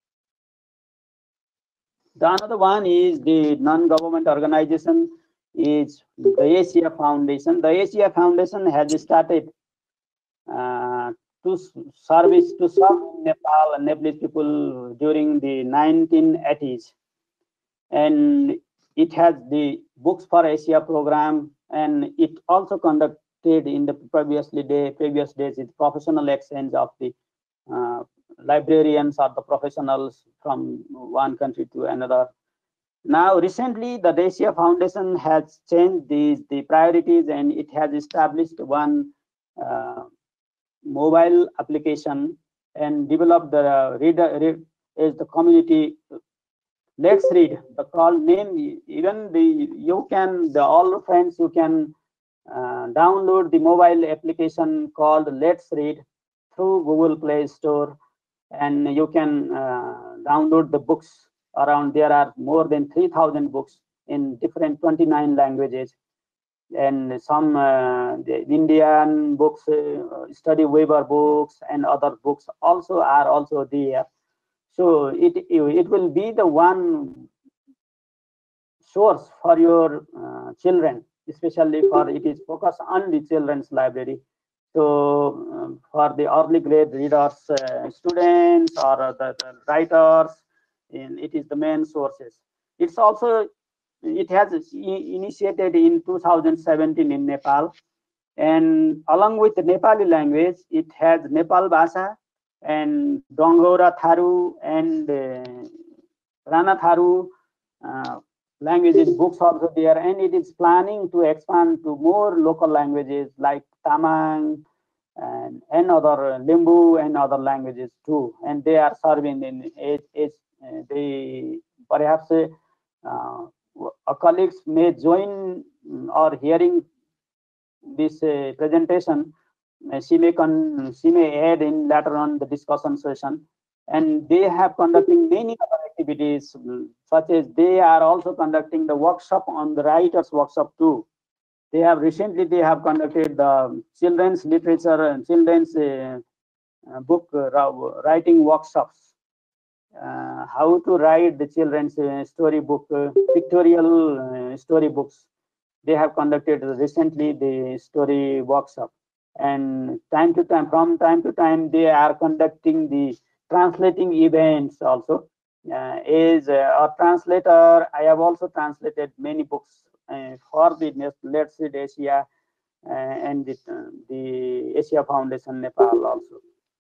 The another one is the non-government organization is the Asia Foundation. The Asia Foundation has started uh, to service to serve Nepal and Nepalese people during the nineteen eighties, and it has the Books for Asia program, and it also conducted in the previously day previous days with professional exchange of the uh, librarians or the professionals from one country to another. Now, recently, the Asia Foundation has changed these the priorities, and it has established one uh, mobile application and developed the reader read, is the community. Let's Read. The call name, even the you can the all friends you can uh, download the mobile application called Let's Read through Google Play Store, and you can uh, download the books Around there are more than three thousand books in different twenty-nine languages, and some uh, the Indian books, uh, study Weber books, and other books also are also there. So it it will be the one source for your uh, children, especially for it is focused on the children's library. So um, for the early grade readers, uh, students, or uh, the, the writers, in, it is the main sources. It's also, it has initiated in two thousand seventeen in Nepal, and along with the Nepali language, it has Nepal Bhasha and Dongora Tharu and uh, Rana Tharu uh, languages books also there, and it is planning to expand to more local languages like Tamang and, and other uh, Limbu and other languages too. And they are serving in age, age uh, they perhaps uh, uh, colleagues may join or hearing this uh, presentation. Uh, she may con she may add in later on the discussion session. And they have conducting many other activities, such as they are also conducting the workshop on the writers workshop too. They have recently they have conducted the children's literature and children's uh, uh, book uh, writing workshops. Uh, how to write the children's uh, story book, uh, pictorial uh, story books. They have conducted recently the story workshop, and time to time, from time to time, they are conducting the translating events also. Uh, as a, a translator, I have also translated many books uh, for the Let's Read Asia uh, and the, uh, the Asia Foundation Nepal also.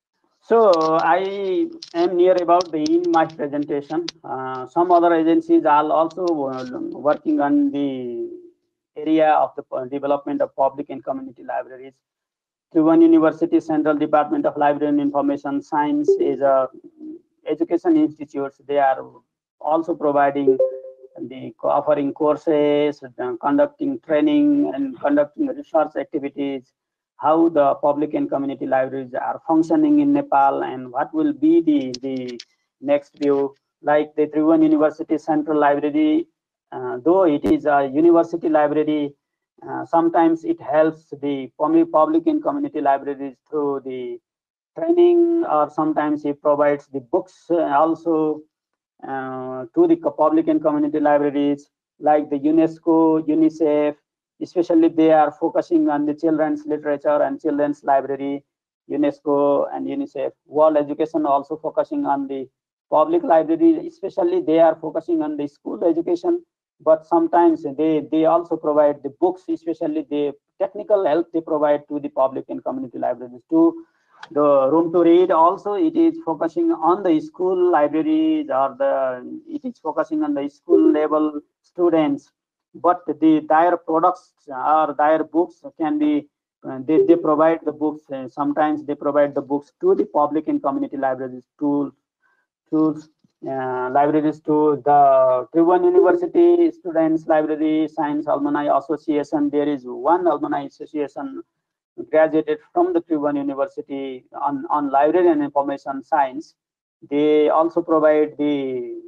So I am near about the in my presentation. Uh, some other agencies are also working on the area of the development of public and community libraries. Tribhuvan University Central Department of Library and Information Science is a education institute. They are also providing the offering courses, conducting training, and conducting research activities. How the public and community libraries are functioning in Nepal, and what will be the the next view. Like the Tribhuvan University Central Library, uh, though it is a university library, uh, sometimes it helps the public and community libraries through the training, or sometimes it provides the books also uh, to the public and community libraries, like the UNESCO, UNICEF. Especially they are focusing on the children's literature and children's library, UNESCO and UNICEF. World Education also focusing on the public library, especially they are focusing on the school education, but sometimes they, they also provide the books, especially the technical help they provide to the public and community libraries too. The room to read also, it is focusing on the school libraries, or the it is focusing on the school level students. But the their products or their books can be uh, they, they provide the books, uh, sometimes they provide the books to the public and community libraries to to uh, libraries to the Tribhuvan University Students Library Science Alumni Association. There is one alumni association graduated from the Tribhuvan University on on library and information science. They also provide the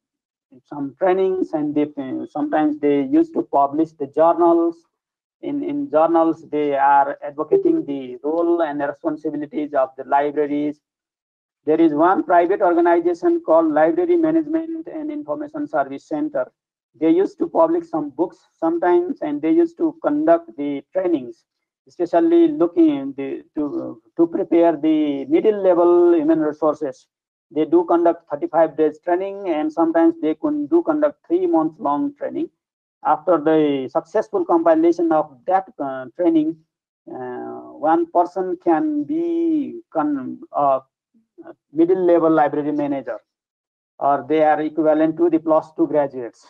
some trainings, and they sometimes they used to publish the journals. In in journals, they are advocating the role and the responsibilities of the libraries. There is one private organization called Library Management and Information Service Center. They used to publish some books sometimes, and they used to conduct the trainings, especially looking the, to to prepare the middle level human resources. They do conduct thirty-five days training, and sometimes they can do conduct three months long training. After the successful compilation of that uh, training, uh, one person can be con uh, middle level library manager, or they are equivalent to the plus two graduates.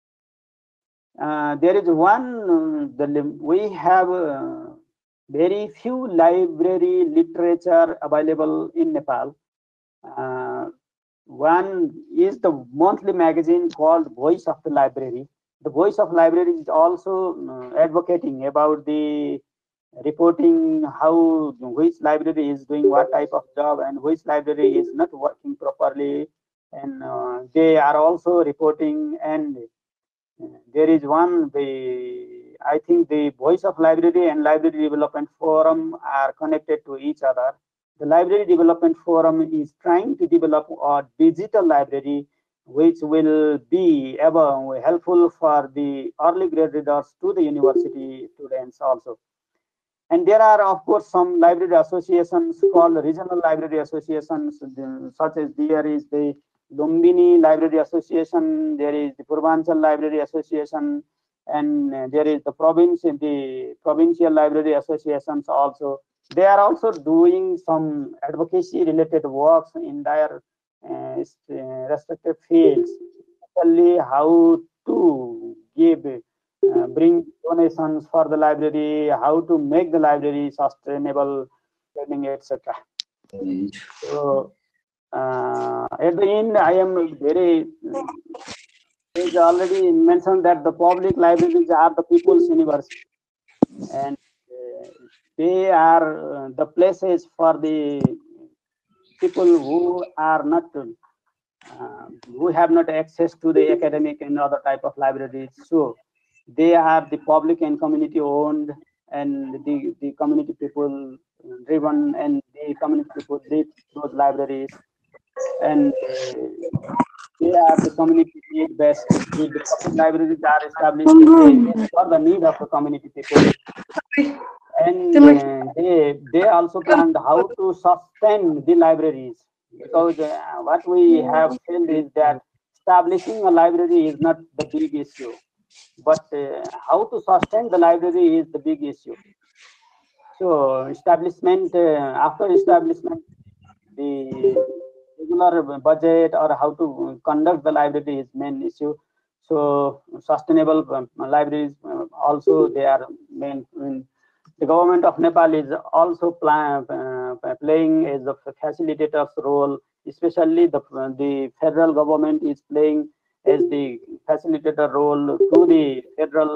Uh, there is one, uh, the, we have uh, very few library literature available in Nepal. Uh, one is the monthly magazine called Voice of the Library. The Voice of Library is also uh, advocating about the reporting how which library is doing what type of job, and which library is not working properly, and uh, they are also reporting. And uh, there is one, the I think the Voice of Library and Library Development Forum are connected to each other. The Library Development Forum is trying to develop a digital library which will be ever helpful for the early grade readers to the university students also. And there are, of course, some library associations called regional library associations, such as there is the Lumbini Library Association, there is the Purvanchal Library Association, and there is the province, the provincial library associations also. They are also doing some advocacy related works in their uh, respective fields, especially how to give uh, bring donations for the library, how to make the library sustainable, learning, et cetera. So uh, at the end, I am very. It is already mentioned that the public libraries are the people's university, and uh, they are uh, the places for the people who are not. Uh, who have not access to the academic and other type of libraries. So they are the public and community owned, and the, the community people driven, and the community people live those libraries, and uh, they are the community need best. The, the public libraries are established for the need of the community people, and uh, they they also planned how to sustain the libraries, because uh, what we have felt is that establishing a library is not the big issue, but uh, how to sustain the library is the big issue. So establishment, uh, after establishment, the regular budget or how to conduct the library is main issue. So sustainable um, libraries uh, also they are main. main The government of Nepal is also plan, uh, playing as a facilitator's role, especially the, the federal government is playing as the facilitator role to the federal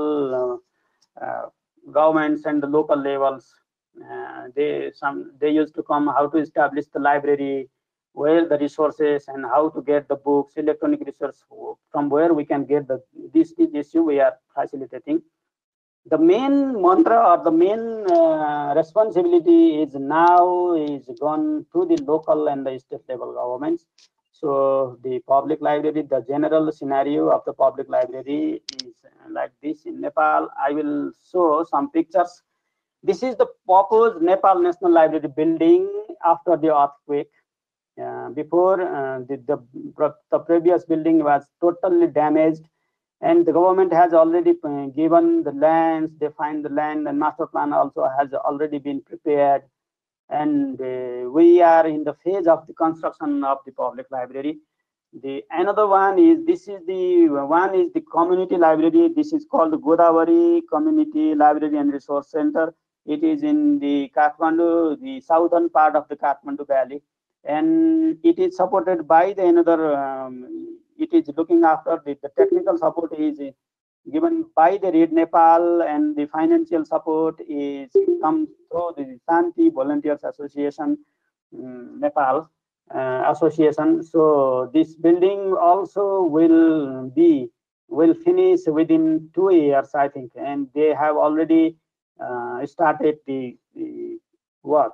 uh, uh, governments and the local levels. Uh, they some they used to come how to establish the library, where the resources and how to get the books, electronic resource from where we can get the this issue we are facilitating. The main mantra or the main uh, responsibility is now is gone to the local and the state level governments. So the public library, the general scenario of the public library is like this in Nepal. I will show some pictures. This is the proposed Nepal National Library building after the earthquake. Uh, before uh, the, the, the previous building was totally damaged, and the government has already given the lands, they find the land, and master plan also has already been prepared. And uh, we are in the phase of the construction of the public library. The another one is, this is the one is the community library. This is called the Godavari Community Library and Resource Center. It is in the Kathmandu, the southern part of the Kathmandu Valley. And it is supported by the another, um, it is looking after the, the technical support is given by the Read Nepal, and the financial support is comes through the Santi Volunteers Association, um, Nepal uh, Association. So this building also will be, will finish within two years, I think, and they have already uh, started the, the work.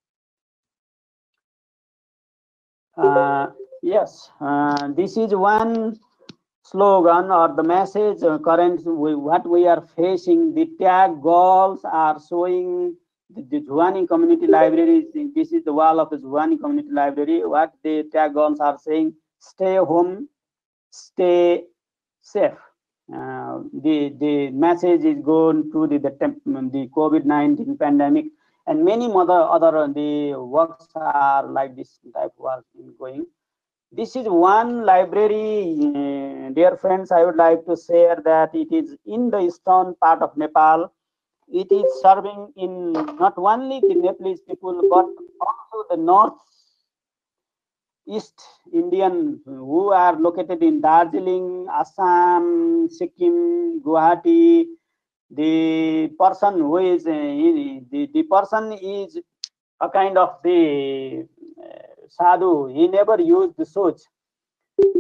Uh, yes, uh, this is one slogan or the message uh, current we, what we are facing. The tag goals are showing the, the Jhuwani Community Library. This is the wall of the Jhuwani Community Library. What the tag goals are saying: stay home, stay safe. Uh, the the message is going to the the, the COVID nineteen pandemic. And many other other the works are like this type work going. This is one library, uh, dear friends. I would like to share that it is in the eastern part of Nepal. It is serving in not only the Nepalese people but also the north east Indian who are located in Darjeeling, Assam, Sikkim, Guwahati. The person who is uh, the, the person is a kind of the uh, sadhu. He never used the shoes,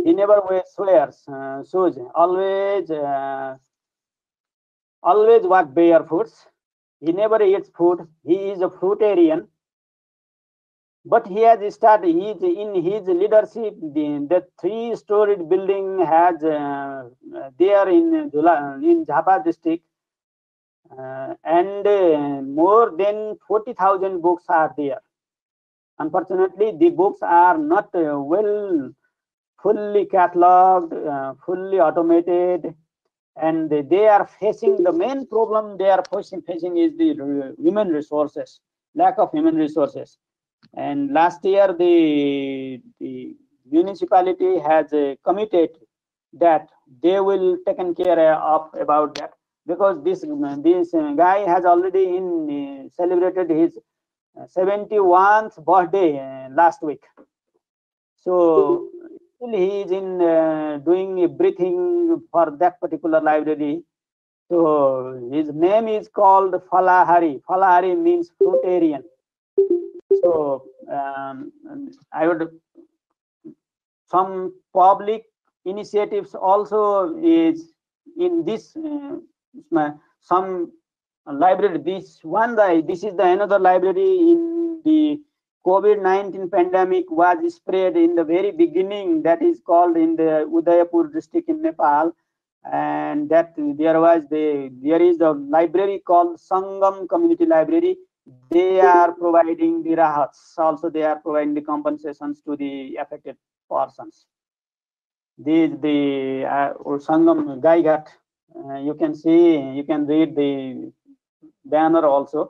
he never wears swears, uh, shoes, always, uh, always walk barefoot. He never eats food. He is a fruitarian. But he has started, he is in his leadership, the, the three-storied building has uh, there in, in Jhapa district. Uh, and uh, more than forty thousand books are there. Unfortunately, the books are not uh, well, fully cataloged, uh, fully automated, and they are facing the main problem they are facing, facing is the human resources, lack of human resources. And last year, the, the municipality has uh, committed that they will taken care of about that, because this this guy has already in uh, celebrated his seventy-first birthday uh, last week. So still he is in uh, doing everything for that particular library. So his name is called Falahari. Falahari means fruitarian. So um, I would, some public initiatives also is in this uh, some library. This one, this is the another library in the COVID nineteen pandemic was spread in the very beginning. That is called in the Udaipur district in Nepal, and that there was the there is a library called Sangam Community Library. They are providing the rahats. Also, they are providing the compensations to the affected persons. The the uh, Sangam Gaigat, uh, you can see, you can read the banner also.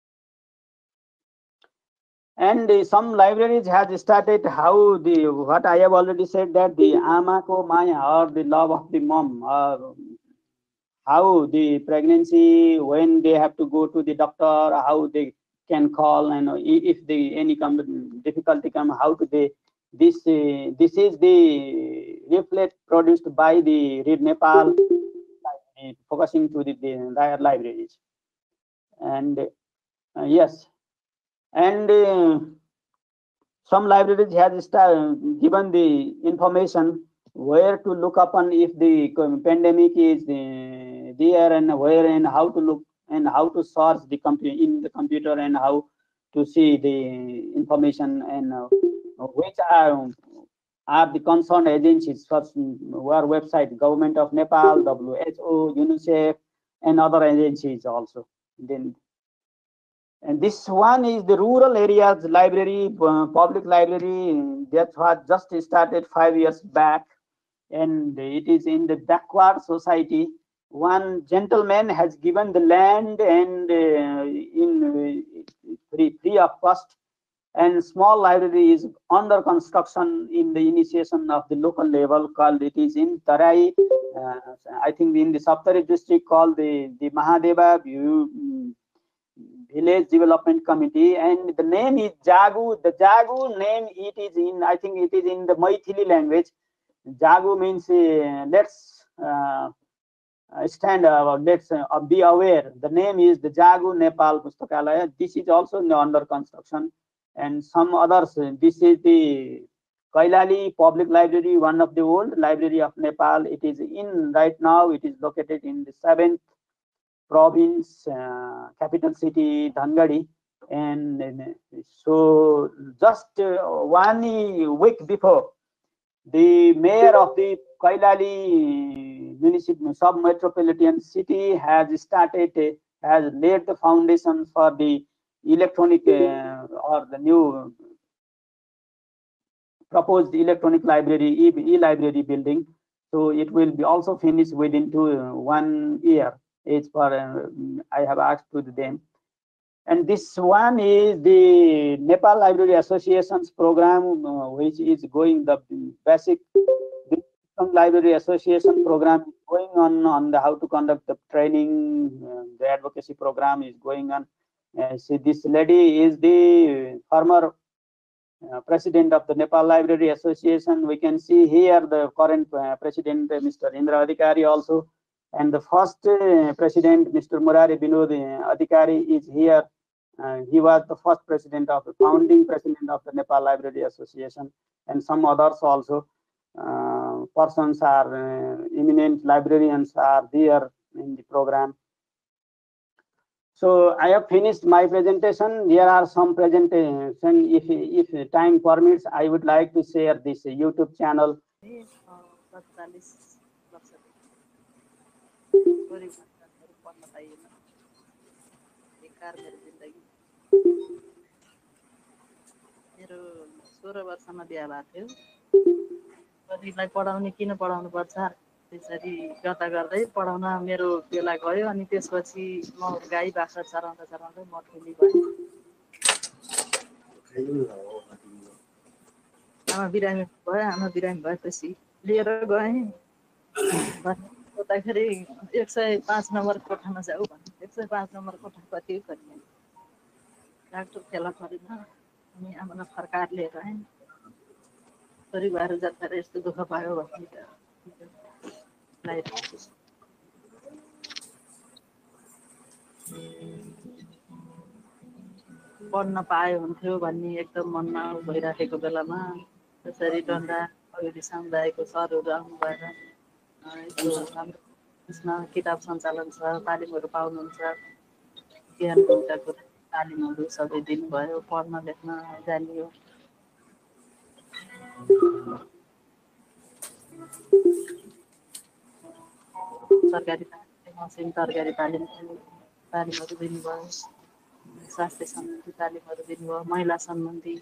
And uh, some libraries have started how the what I have already said, that the amako maya, or the love of the mom, or how the pregnancy, when they have to go to the doctor, how they can call, and if the any come difficulty come, how to they this uh, this is the leaflet produced by the Read Nepal, uh, focusing to the, the their libraries. And uh, yes, and uh, some libraries have started, given the information where to look upon if the pandemic is uh, there, and where and how to look and how to source the computer in the computer, and how to see the information, and uh, which are are the concerned agencies, such our website, Government of Nepal, W H O, UNICEF, and other agencies also. Then, and this one is the rural areas library, uh, public library, that was just started five years back, and it is in the backward society. One gentleman has given the land, and uh, in uh, free, free of cost, and small library is under construction in the initiation of the local level, called, it is in Tarai, uh, I think in the Saptari district, called the, the Mahadeva View Village Development Committee, and the name is Jagu. The Jagu name, it is in, I think it is in the Maithili language. Jagu means uh, let's uh, stand, uh, let's uh, be aware. The name is the Jagu Nepal Pustakalaya. This is also under construction, and some others. This is the Kailali Public Library, one of the old library of Nepal. It is in right now. It is located in the seventh province, uh, capital city Dhangadi, and, and so just uh, one week before, the mayor of the Kailali municipal sub-metropolitan city has started, uh, has laid the foundation for the electronic uh, or the new proposed electronic library, e-library building. So it will be also finished within two, uh, one year. It's for uh, I have asked to them. And this one is the Nepal Library Association's program, uh, which is going, the basic library association program going on on the how to conduct the training. Uh, the advocacy program is going on. Uh, see, this lady is the former uh, president of the Nepal Library Association. We can see here the current uh, president, uh, Mister Indra Adhikari also. And the first uh, president, Mister Murari Binod Adhikari, is here. Uh, he was the first president of the founding president of the Nepal Library Association, and some others also. uh, persons are uh, eminent librarians are there in the program. So I have finished my presentation. There are some presentation. If if time permits, I would like to share this YouTube channel. मेरो सोह्र वर्षमा बिहा भएको थियो। छोरीलाई पढाउने किन पढाउनु पर्छ त्यसरी गर्दा गर्दै पढाउन मेरो बेला गयो। अनि त्यसपछि म गाई बाख्रा चराउँदा चराउँदै म ठुली भएँ। आमा बिरामी भयो। आमा बिरामी भएपछि लिएर गएँ। भन्दाखेरि एक सय पाँच नम्बर कोठामा जाऊ भन्नु। एक सय पाँच नम्बर कोठा कति कति डाक्टर फेला परेन। अनि आमालाई फर्काएर लिएर आएँ। छोरी भएर जाँदाखेरि यस्तो दुःख पायो भन्ने पढ्न पाए हुन्थ्यो भन्ने एकदम मनमा भइराखेको बेलामा त्यसरी डन्डा अगाडि समुदायको सरहरू आउनु भएर यसमा किताब सञ्चालन छ, तालिमहरू पाउनुहुन्छ, ज्ञान गुणको तालिमहरू सबै दिनुभयो। पढ्न लेख्न जानियो। सरकारी मसिन तरकारी तालिम तालिमहरू दिनुभयो। स्वास्थ्य सम्बन्धी तालिमहरू दिनुभयो। महिला सम्बन्धी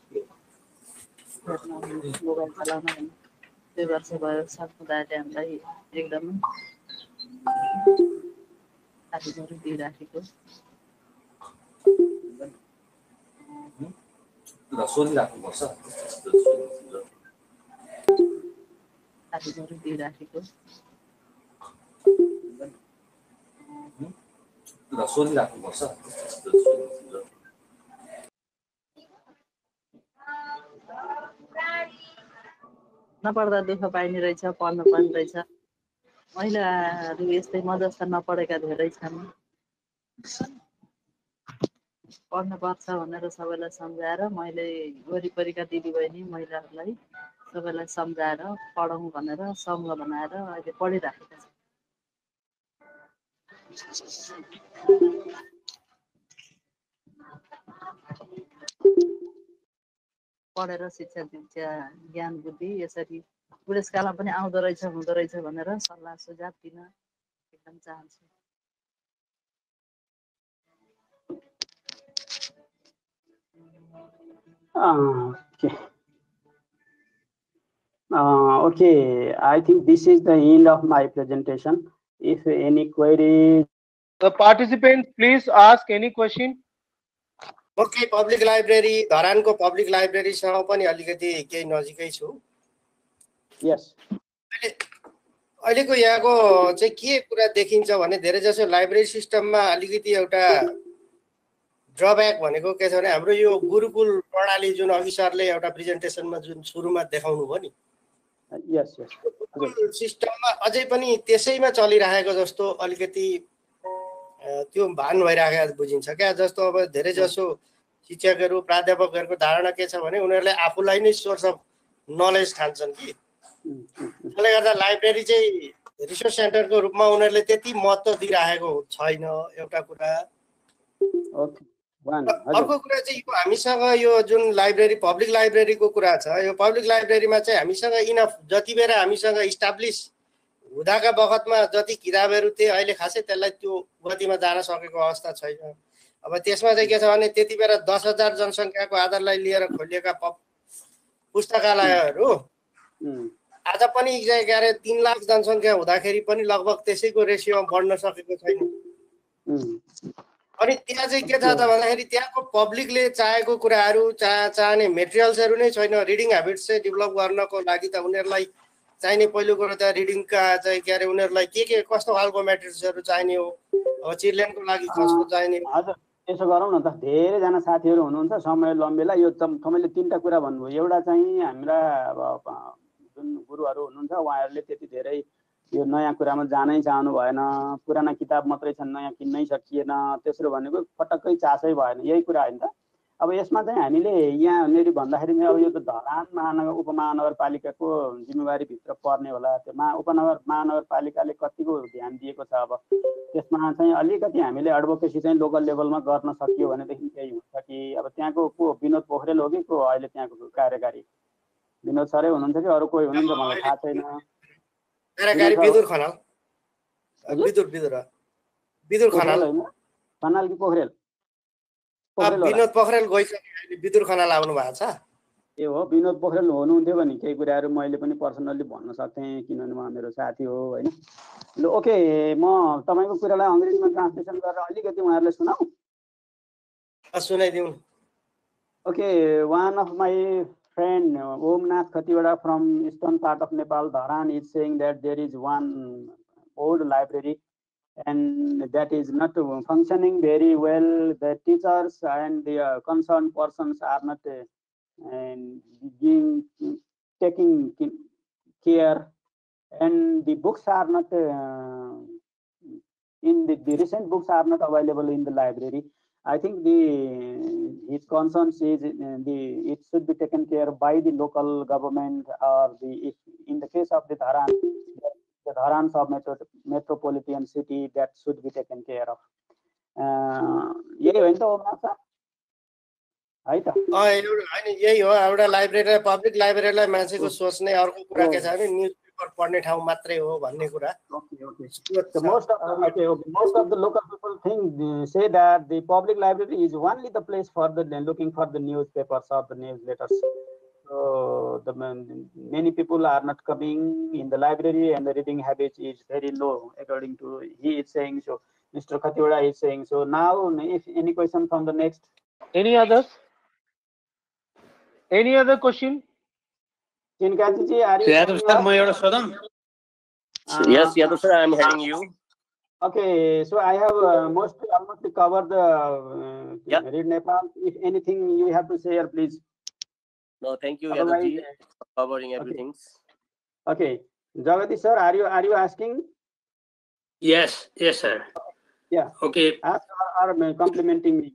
मोबाइल चलाउन दुई वर्ष भयो। समुदायले हामीलाई एकदम तालिमहरू दिइराखेको तालिमहरू दिइराखेको नपढ्दा दुःख पाइने रहेछ, पढ्नु पर्ने रहेछ। महिलाहरू यस्तै म जस्ता नपढेका धेरै छन्। पढ्नुपर्छ भनेर सबैलाई सम्झाएर मैले वरिपरिका दिदीबहिनी महिलाहरूलाई सबैलाई सम्झाएर पढौँ भनेर समूह बनाएर अहिले पढिराखेका छन्। पढेर शिक्षा दीक्षा ज्ञान बुद्धि यसरी बुढेसकालमा पनि आउँदो रहेछ हुँदो रहेछ भनेर सल्लाह सुझाव दिन एकदम चाहन्छु। Uh, okay. Uh, okay, I think this is the end of my presentation. If any queries, the participants please ask any question. Okay, public library, धरानको public library सँग पनि अलिकति केही नजिकै छु। Yes. अहिले अहिलेको यहाँको चाहिँ के कुरा देखिन्छ भने धेरै जसो लाइब्रेरी सिस्टममा अलिकति एउटा ड्रब्याक भनेको के छ भने हाम्रो यो गुरुकुल प्रणाली जुन अघि सरले एउटा प्रेजेन्टेसनमा जुन सुरुमा देखाउनु भयो नि, यस यस गुरुकुल सिस्टममा अझै पनि त्यसैमा चलिरहेको जस्तो अलिकति त्यो भान भइराखेको बुझिन्छ क्या। जस्तो अब धेरै जसो शिक्षकहरू प्राध्यापकहरूको धारणा के छ भने उनीहरूले आफूलाई नै सोर्स अफ नलेज ठान्छन् कि, त्यसले गर्दा लाइब्रेरी चाहिँ रिसर्च सेन्टरको रूपमा उनीहरूले त्यति महत्त्व दिइराखेको छैन एउटा कुरा। अर्को कुरा चाहिँ यो हामीसँग यो जुन लाइब्रेरी पब्लिक लाइब्रेरीको कुरा छ, यो पब्लिक लाइब्रेरीमा चाहिँ हामीसँग इनफ जति बेर हामीसँग इस्टाब्लिस हुँदाका बखतमा जति किताबहरू थिए अहिले खासै त्यसलाई त्यो गतिमा जान सकेको अवस्था छैन। अब त्यसमा चाहिँ के छ भने त्यति बेर दस हजार जनसङ्ख्याको आधारलाई लिएर खोलिएका पुस्तकालयहरू आज पनि के अरे तीन लाख जनसङ्ख्या हुँदाखेरि पनि लगभग त्यसैको रेसियोमा बढ्न सकेको छैन। अनि त्यहाँ चाहिँ के छ त भन्दाखेरि त्यहाँको पब्लिकले चाहेको कुराहरू चाह चाहने मेटेरियल्सहरू नै छैन। रिडिङ ह्याबिट्स चाहिँ डेभलप गर्नको लागि त उनीहरूलाई चाहिने पहिलो कुरो त रिडिङका चाहिँ के अरे उनीहरूलाई के के कस्तो खालको मेटेरियल्सहरू चाहिने हो, अब चिल्ड्रेनको लागि कस्तो चाहिने हो। हजुर त्यसो गरौँ न त, धेरैजना साथीहरू हुनुहुन्छ, समय लम्बेला। यो तपाईँले तिनवटा कुरा भन्नुभयो। एउटा चाहिँ हाम्रा अब जुन गुरुहरू हुनुहुन्छ उहाँहरूले त्यति धेरै यो नयाँ कुरामा जानै चाहनु भएन, पुराना किताब मात्रै छन्, नयाँ किन्नै सकिएन। तेस्रो भनेको पटक्कै चासै भएन, यही कुरा होइन त। अब यसमा चाहिँ हामीले यहाँनिर भन्दाखेरि अब यो त धरान महानगर उपमहानगरपालिकाको जिम्मेवारीभित्र पर्ने होला। त्यो मा उपनगर महानगरपालिकाले कतिको ध्यान दिएको छ अब त्यसमा चाहिँ अलिकति हामीले एडभोकेसी चाहिँ लोकल लेभलमा गर्न सकियो भनेदेखि केही हुन्छ कि अब त्यहाँको को विनोद पोखरेल हो कि को अहिले त्यहाँको कार्यकारी विनोद सरै हुनुहुन्छ कि अरू कोही हुनुहुन्छ मलाई थाहा छैन। कार्यकारी विदुर खनाल विदुर विदुर विदुर खनाल होइन खनाल कि पोखरेल? विनोद पोखरेल गइसक्यो, विदुर खनाल आउनु भएको छ। ए हो विनोद पोखरेल हुनुहुन्थ्यो भने केही कुराहरू मैले पनि पर्सनल्ली भन्न सक्थेँ किनभने उहाँ मेरो साथी हो होइन। ल ओके, म तपाईँको कुरालाई अङ्ग्रेजीमा ट्रान्सलेसन गरेर अलिकति उहाँहरूले सुनाऊ। सुनाइदिउँ। Okay, one of my friend uh, Omnath Khatiwada from eastern part of Nepal, Dharan, is saying that there is one old library and that is not uh, functioning very well. The teachers and the uh, concerned persons are not uh, and being, taking care, and the books are not uh, in the, the recent books are not available in the library. I think the his concerns is uh, the it should be taken care by the local government, or the if in the case of the Dharan, the Dharan sub metro, metropolitan city, that should be taken care of. यही हो नि त Omnath sir है त? होइन यही हो, एउटा लाइब्रेरी पब्लिक लाइब्रेरीलाई मान्छेको सोच्ने अर्को कुरा के छ भने न्युज पेपर पढ्ने ठाउँ मात्रै हो भन्ने कुरा। Okay, okay. So most of okay, okay. most of the local people think uh, say that the public library is only the place for the looking for the newspapers or the newsletters. So the many people are not coming in the library, and the reading habit is very low, according to he is saying so. Mister Khatiwada is saying so. Now, if any question from the next, any others? Any other question? Chinkaji, are you? Yadav sir, my order Sodam. Yes, Yadav sir, I am hearing you. Okay, so I have uh, mostly almost covered the uh, yeah. Read Nepal. If anything you have to say, please. No, thank you, Yadav for covering everything. Okay, Jagati sir, are you are you asking? Yes, yes, sir. Yeah. Okay. Ask or, or complimenting me.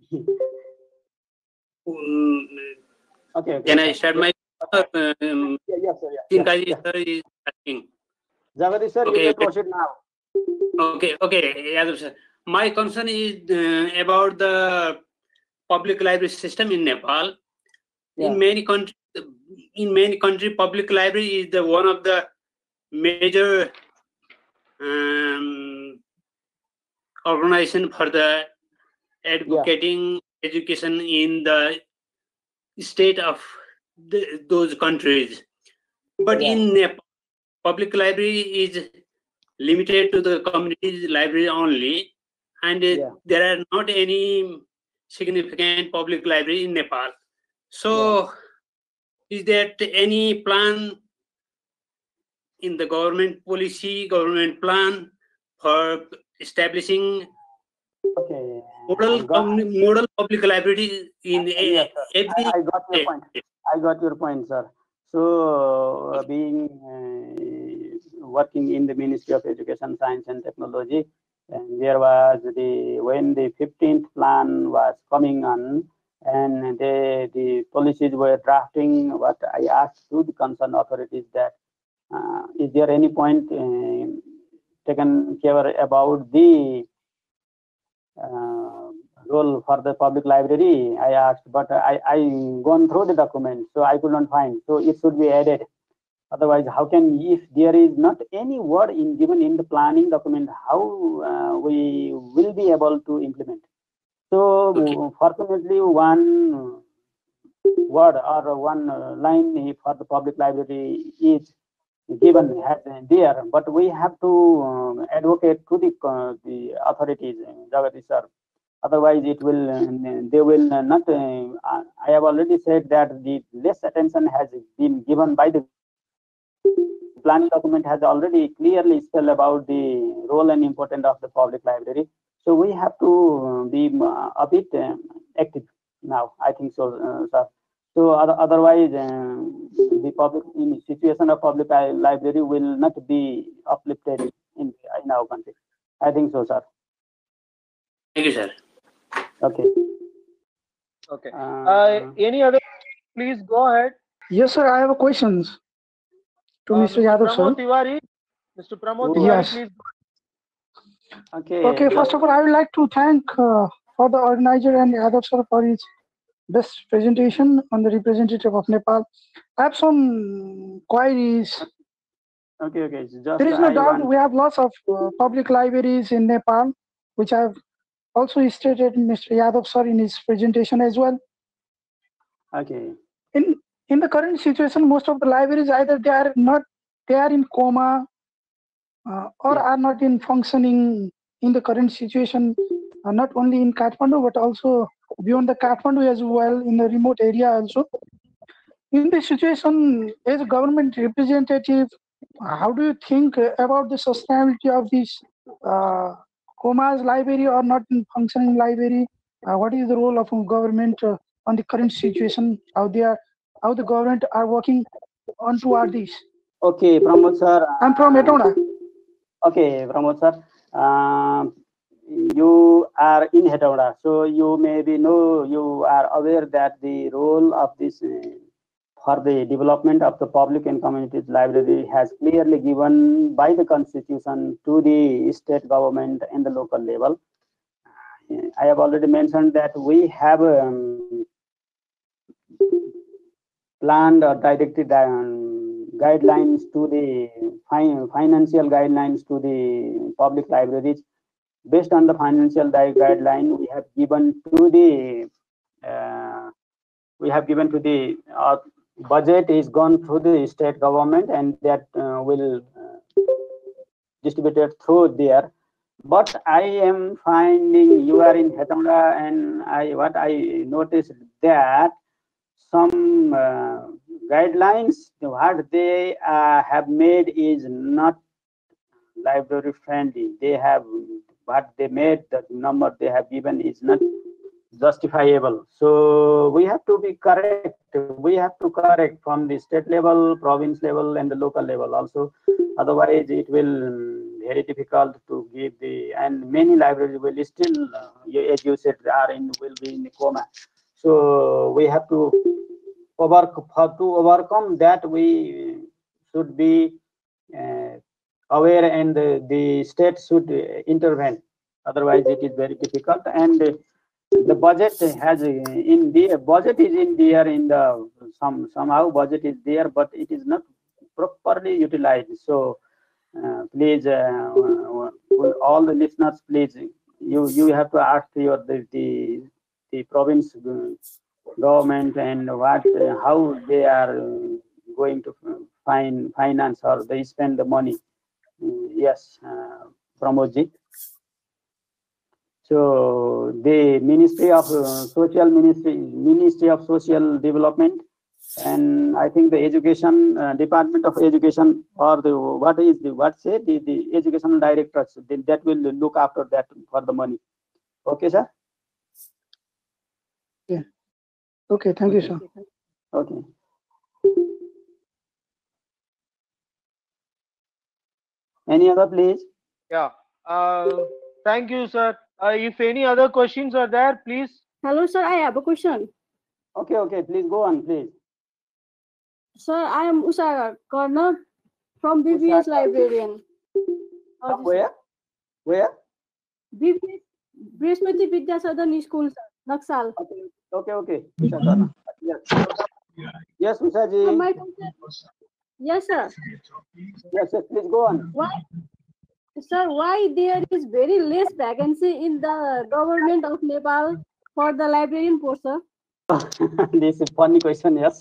um, okay, okay. Can I start my? Um, yeah, yes, sir. Yeah, Chinkaji yeah, sir is asking. Jagati sir, okay, you okay. may proceed now. Okay, okay, Yadav sir. My concern is uh, about the public library system in Nepal. Yeah. In many countries, in many countries, public library is the one of the major um, organization for the advocating yeah. education in the state of the, those countries. But yeah. in Nepal, public library is limited to the community library only, and yeah. there are not any significant public library in Nepal. So, yeah. is there any plan in the government policy, government plan for establishing okay. model, model public library in yes, every I, I got your point. I got your point, sir. So, uh, being uh, working in the Ministry of Education, Science and Technology, and there was the when the fifteenth plan was coming on, and they, the policies were drafting. What I asked to the concerned authorities that uh, is there any point uh, taken care about the uh, role for the public library? I asked, but I I gone through the document, so I could not find. So it should be added. Otherwise, how can, if there is not any word in given in the planning document, how uh, we will be able to implement? So okay. fortunately, one word or one line for the public library is given there, but we have to advocate to the uh, the authorities, Jagati sir. Otherwise, it will uh, they will not. Uh, I have already said that the less attention has been given by the planning document has already clearly spelled about the role and importance of the public library. So we have to be a bit uh, active now. I think so, uh, sir. So otherwise, uh, the public in situation of public library will not be uplifted in in our country. I think so, sir. Thank you, sir. Okay. Okay. Uh, Uh, any other? Please go ahead. Yes, sir. I have a questions to Uh, Mister Yadav, sir. Pramod Tiwari. Mister Pramod Oh. Tiwari, Yes. please. okay. Okay, first of all, I would like to thank uh, for the organizer and Yadav sir for his best presentation on the representative of Nepal. I have some queries. Okay, okay. It's just There is no I doubt want- we have lots of uh, public libraries in Nepal, which I have also stated Mister Yadav sir in his presentation as well. Okay. In in the current situation, most of the libraries either they are not they are in coma uh, or Yeah. are not in functioning in the current situation, uh, not only in Kathmandu but also beyond the Kathmandu as well, in the remote area also. In this situation, as a government representative, uh, how do you think uh, about the sustainability of this uh, comas library or not in functioning library? Uh, what is the role of government uh, on the current situation? How they are, how the government are working on toward this? Okay, Pramod sir. I'm from uh, Hetauda. Okay, Pramod sir. Um, you are in Hetauda, so you maybe know, you are aware that the role of this uh, for the development of the public and communities library has clearly given by the constitution to the state government and the local level. I have already mentioned that we have um, planned or directed um, guidelines to the fin- financial guidelines to the public libraries. Based on the financial guideline, we have given to the uh, we have given to the uh, budget is gone through the state government, and that uh, will uh, distributed through there. But I am finding you are in Hetauda, and I what I noticed that some uh, guidelines what they uh, have made is not library friendly. They have what they made, the number they have given is not justifiable. So we have to be correct. We have to correct from the state level, province level, and the local level also. Otherwise, it will very difficult to give the, and many libraries will still, uh, as you said, are in will be in coma. So we have to over to overcome that. We should be uh, aware, and the, the state should intervene. Otherwise, it is very difficult. And uh, the budget has uh, in the budget is in there in the some somehow budget is there, but it is not properly utilized. So uh, please, uh, all the listeners, please, you you have to ask your the the, the province government and what uh, how they are uh, going to find finance or they spend the money. Uh, yes, uh, Pramodji. So the Ministry of uh, Social Ministry, Ministry of Social Development, and I think the Education uh, Department of Education, or the what is the what say the, the educational directors that will look after that for the money. Okay, sir. Yeah. Okay. Thank you, sir. Okay. Any other, please? Yeah. Uh, thank you, sir. Uh, if any other questions are there, please. Hello, sir. I have a question. Okay, okay. Please go on, please. Sir, I am Usha Karna from B B S Usha- Librarian. Uh, where? Where? B B S Brismati Vidya Sadan School, sir. Naksal. Okay, okay, okay. Usha Karna. Yes. Yes, Usha ji. Uh, my question, yes, sir. Yes, yes, please go on. Why, sir? Why there is very less vacancy in the government of Nepal for the librarian post, sir? This is a funny question, yes.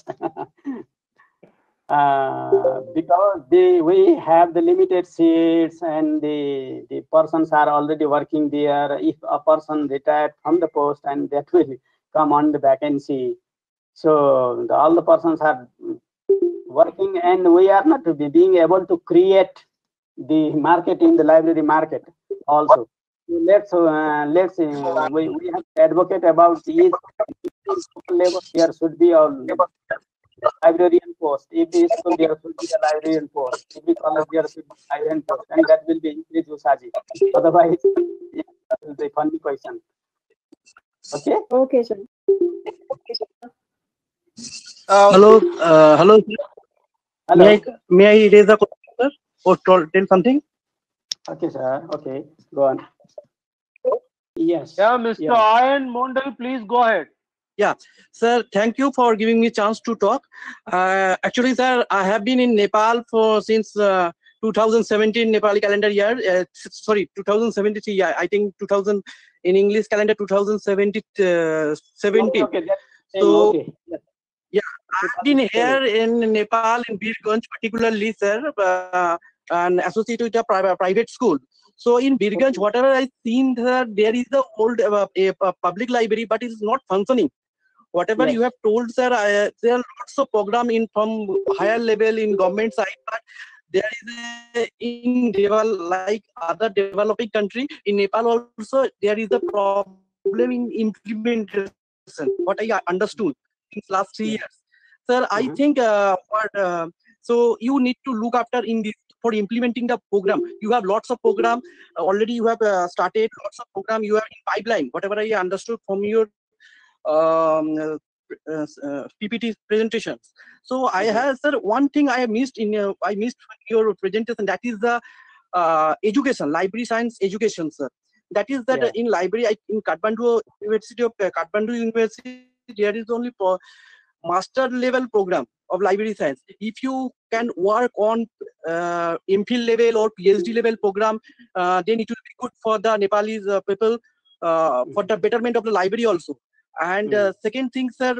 uh, because the, we have the limited seats and the, the persons are already working there. If a person retired from the post, and that will come on the vacancy. So the, all the persons are working, and we are not being able to create the market in the library market also. So let's uh, let's uh, we, we have to advocate about each level. There should be a librarian post. If the school, there should be a librarian post. If the college, there should be a librarian post, and that will be increased, Usaji. Otherwise, it will be a funny question. Okay. Okay, sir. Uh, Hello, uh, hello. Hello. May I, may I raise a question, sir, or tell, tell something? Okay, sir. Okay, go on. Yes. Yeah, Mister Yeah. Ayan Mondal, please go ahead. Yeah, sir, thank you for giving me chance to talk. Uh, actually, sir, I have been in Nepal for since uh, two thousand seventeen Nepali calendar year. Uh, sorry, two thousand seventy-three. Yeah, I think two thousand in English calendar two thousand seventeen. Uh, seventeen. Okay, that's same. So, Okay. yeah, I've been here in Nepal, in Birganj, particularly, sir, uh, and associated with a private private school. So in Birganj, whatever I've seen, sir, there is a old uh, a, a public library, but it is not functioning. Whatever Yes. you have told, sir, I, there are lots of program in from higher level in government side, but there is a, in develop, like other developing country, in Nepal also, there is a problem in implementation. What I understood in last three years. Sir, I Mhm. think uh, what, uh, so you need to look after in this for implementing the program. You have lots of program uh, already. You have uh, started lots of program. You have in pipeline. Whatever I understood from your um, uh, uh, uh, P P T presentations. So I Mhm. have, sir, one thing I missed in your, I missed your presentation. That is the uh, education, library science education, sir. That is that Yeah. uh, in library I, in Kathmandu University of uh, Kathmandu University, there is only for master level program of library science. If you can work on uh, MPhil level or PhD level program, uh, then it will be good for the Nepalese uh, people uh, for the betterment of the library also. And uh, second thing, sir,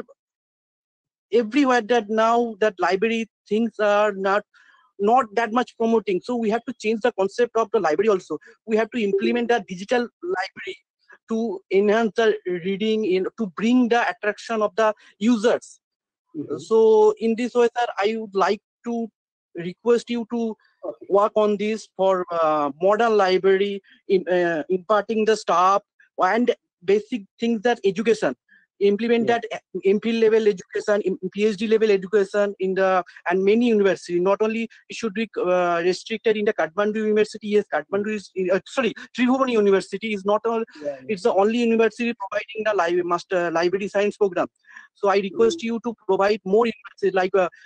everywhere that now that library things are not not that much promoting. So we have to change the concept of the library also. We have to implement the digital library to enhance the reading, in to bring the attraction of the users. Mhm. So in this way, sir, I would like to request you to work on this for uh, modern library, in, uh, imparting the staff and basic things that education. Implement Yeah. that MPhil level education, in- PhD level education in the and many universities. Not only it should be uh, restricted in the Kathmandu University. Yes, Kathmandu is uh, sorry, Tribhuvan University is not all. Yeah. It's the only university providing the li- master library science program. So I request you to provide more universities like uh,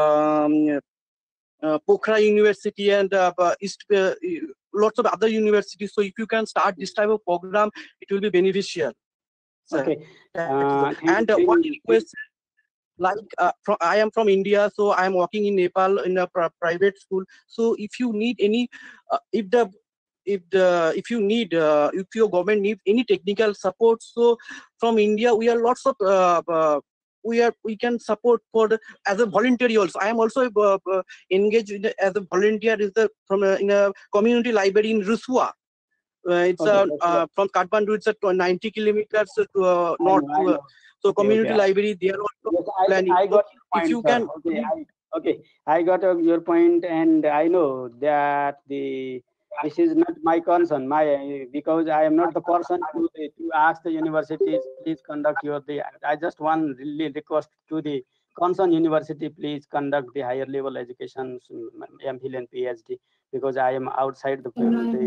um, uh, Pokhara University and uh, uh, East, uh, lots of other universities. So if you can start this type of program, it will be beneficial, sir. Okay. That is Uh, all. thank, And uh, thank, one thank- request, like uh, from, I am from India, so I am working in Nepal in a pri- private school. So if you need any, uh, if the if the if you need uh, if your government needs any technical support, so from India we are lots of uh, uh, we are we can support for the, as a voluntary also. I am also uh, uh, engaged in the, as a volunteer is the from a, in a community library in Rusua. Uh, it's okay. uh, That's uh, what from Kathmandu. It's a tw- ninety kilometers to uh, I north know. I to uh, know. so Okay. community Okay. library. They are also Yes, I, planning. I So got your if point, you sir. can, Okay, I, okay, I got uh, your point, and I know that the this is not my concern. My because I am not the person to to ask the universities, please conduct your the. I just want really request to the concerned university, please conduct the higher level education, MPhil and PhD, because I am outside the,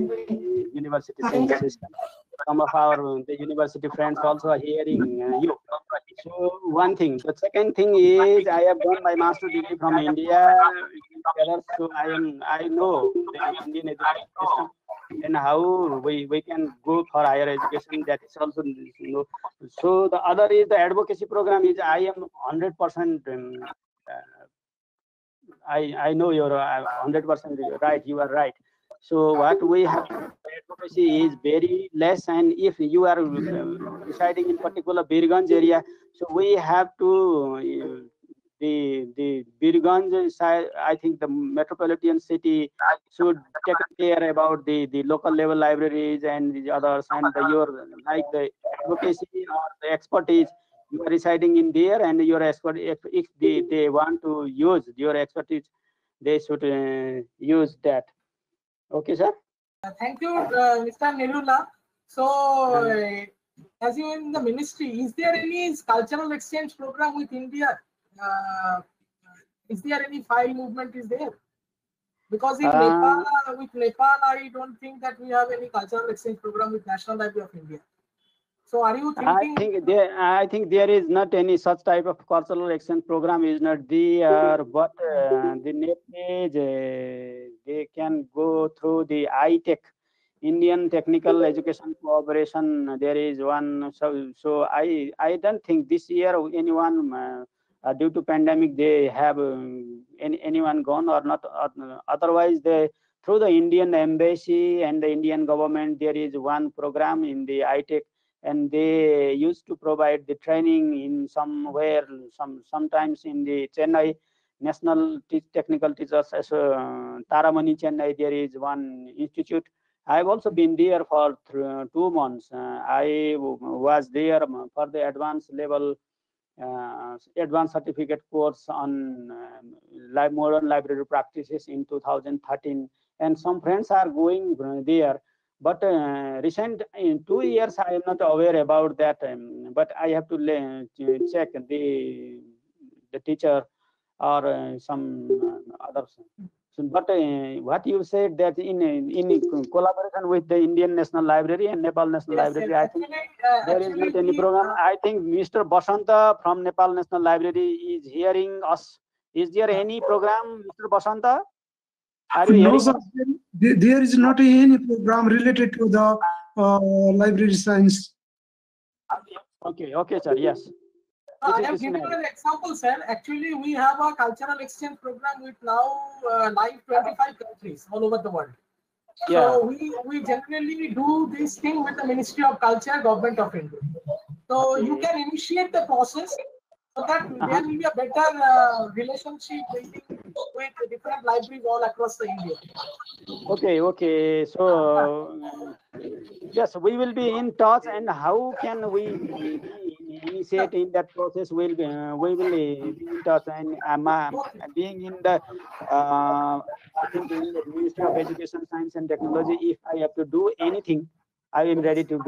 the university system. Some of our the university friends also are hearing uh, you. So one thing. The second thing is I have done my master degree from India together. So I am I know the Indian education system and how we, we can go for higher education. That is also you know. So the other is the advocacy program is I am hundred percent. Um, uh, I I know you're hundred percent right. You are right. So what we have advocacy is very less, and if you are uh, residing in particular Birganj area, so we have to uh, the the Birganj side. I think the metropolitan city should take care about the the local level libraries and the others, and the, your like the advocacy or the expertise. You are residing in there, and your expert if, if they, they want to use your expertise, they should uh, use that. Okay, sir. Thank you, uh, Mister Nerula. So, uh, as you in the ministry, is there any cultural exchange program with India? Uh, is there any file movement is there? Because in Uh, Nepal, with Nepal, I don't think that we have any cultural exchange program with National Library of India. So are you I thinking? think there, I think there is not any such type of cultural exchange program is not there, but uh, the Nepalese, uh, they can go through the I TEC, Indian Technical Education Cooperation. There is one, so so I I don't think this year anyone uh, uh, due to pandemic they have um, any anyone gone or not. Uh, otherwise, they through the Indian Embassy and the Indian government there is one program in the I TEC, and they used to provide the training in somewhere, some sometimes in the Chennai National Te Technical Teachers as uh, Taramani, Chennai. There is one institute. I've also been there for th two months. Uh, I was there for the advanced level, uh, advanced certificate course on uh, modern library practices in two thousand thirteen, and some friends are going there. But uh, recent in two years, I am not aware about that. Um, but I have to check the the teacher or uh, some uh, others. So, but uh, what you said that in in collaboration with the Indian National Library and Nepal National Yes, Library, yes. I think Actually, uh, there is actually not any we, program. uh, I think Mister Basanta from Nepal National Library is hearing us. Is there any program, Mister Basanta? Are you No, hearing sir. us? There there is not any program related to the uh, library science. Okay, okay, sir. Yes. So I This am is giving Ismail. an example, sir. Actually, we have a cultural exchange program with now uh, live twenty-five countries all over the world. Yeah. So we, we generally do this thing with the Ministry of Culture, Government of India. So Okay. you can initiate the process so that Uh-huh. there will be a better uh, relationship building with the different libraries all across the India. Okay, okay. So uh, yes, we will be in touch. And how can we be initiate in that process? We'll be, uh, we will uh, be in touch. And um, uh, being in the, uh, I think in the Ministry of Education, Science and Technology, if I have to do anything, I am ready to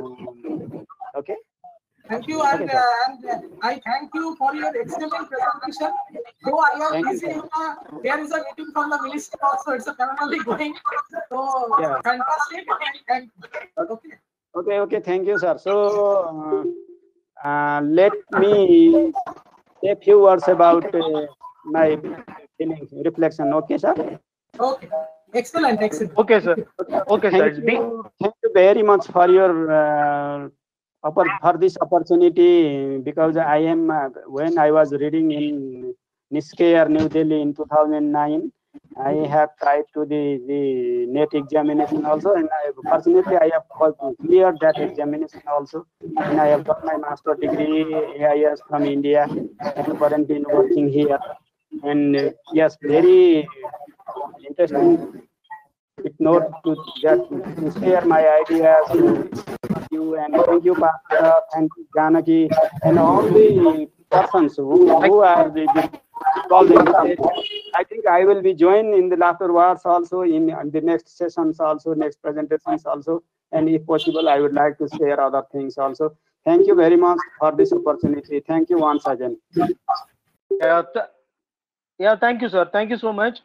do. Okay. Thank you, and, Okay, uh, sir. and uh, I thank you for your excellent presentation. Though I am Thank you, busy, sir. uh, there is a meeting from the minister also. It's a currently going. So Yeah. fantastic. And, and okay. Okay, okay. Thank you, sir. So uh, uh, let me say a few words about uh, my feelings, reflection. Okay, sir. Okay. Excellent, excellent. Okay, sir. Okay, sir. Thank you, thank you very much for your uh, oppor- for this opportunity, because I am uh, when I was reading in Niskay, New Delhi in two thousand nine, I have tried to the the NET examination also, and I, fortunately I have cleared that examination also, and I have got my master degree A I S from India, and currently working here. And uh, yes, very interesting note to that to share my ideas to you, and thank you, Pastor, thank you, Janaki, and all the persons who, who are the, the involved in this. I think I will be joined in the afterwards also in, in the next sessions also, next presentations also, and if possible, I would like to share other things also. Thank you very much for this opportunity. Thank you once again. Yeah, th yeah, thank you, sir. Thank you so much.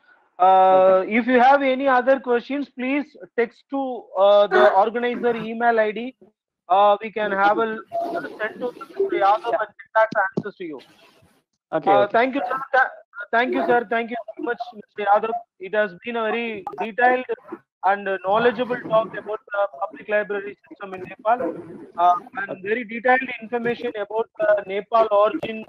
Uh, if you have any other questions, please text to uh, the organizer email I D. Uh, we can have a uh, send to Mister Yadav and get back the answers to you. Okay, Uh, okay. thank you, sir. Th thank you, sir. Thank you so much, Mister Yadav. It has been a very detailed and knowledgeable talk about the public library system in Nepal, uh, and very detailed information about the Nepal origin,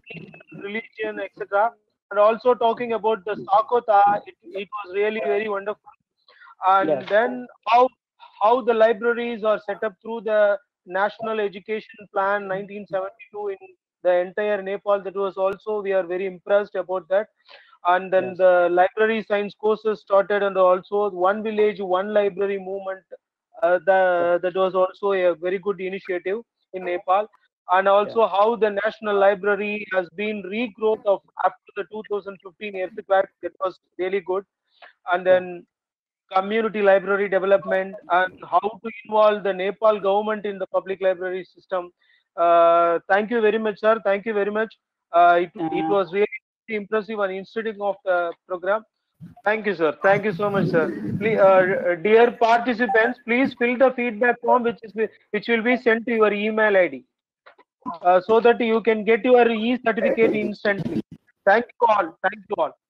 religion, et cetera. And also talking about the Sakota, it, it was really very wonderful. And Yes. then how how the libraries are set up through the National Education Plan nineteen seventy-two in the entire Nepal. That was also, we are very impressed about that. And then Yes. the library science courses started, and also one village, one library movement. Uh, the, that was also a very good initiative in Nepal. And also how the National Library has been regrowth of after the two thousand fifteen earthquake. That was really good. And then community library development and how to involve the Nepal government in the public library system. Uh, thank you very much, sir. Thank you very much. Uh, it, it Uh, was really impressive and interesting of the program. Thank you, sir. Thank you so much, sir. Please, uh, dear participants, please fill the feedback form, which is which will be sent to your email I D, uh, so that you can get your e-certificate instantly. Thank you all. Thank you all.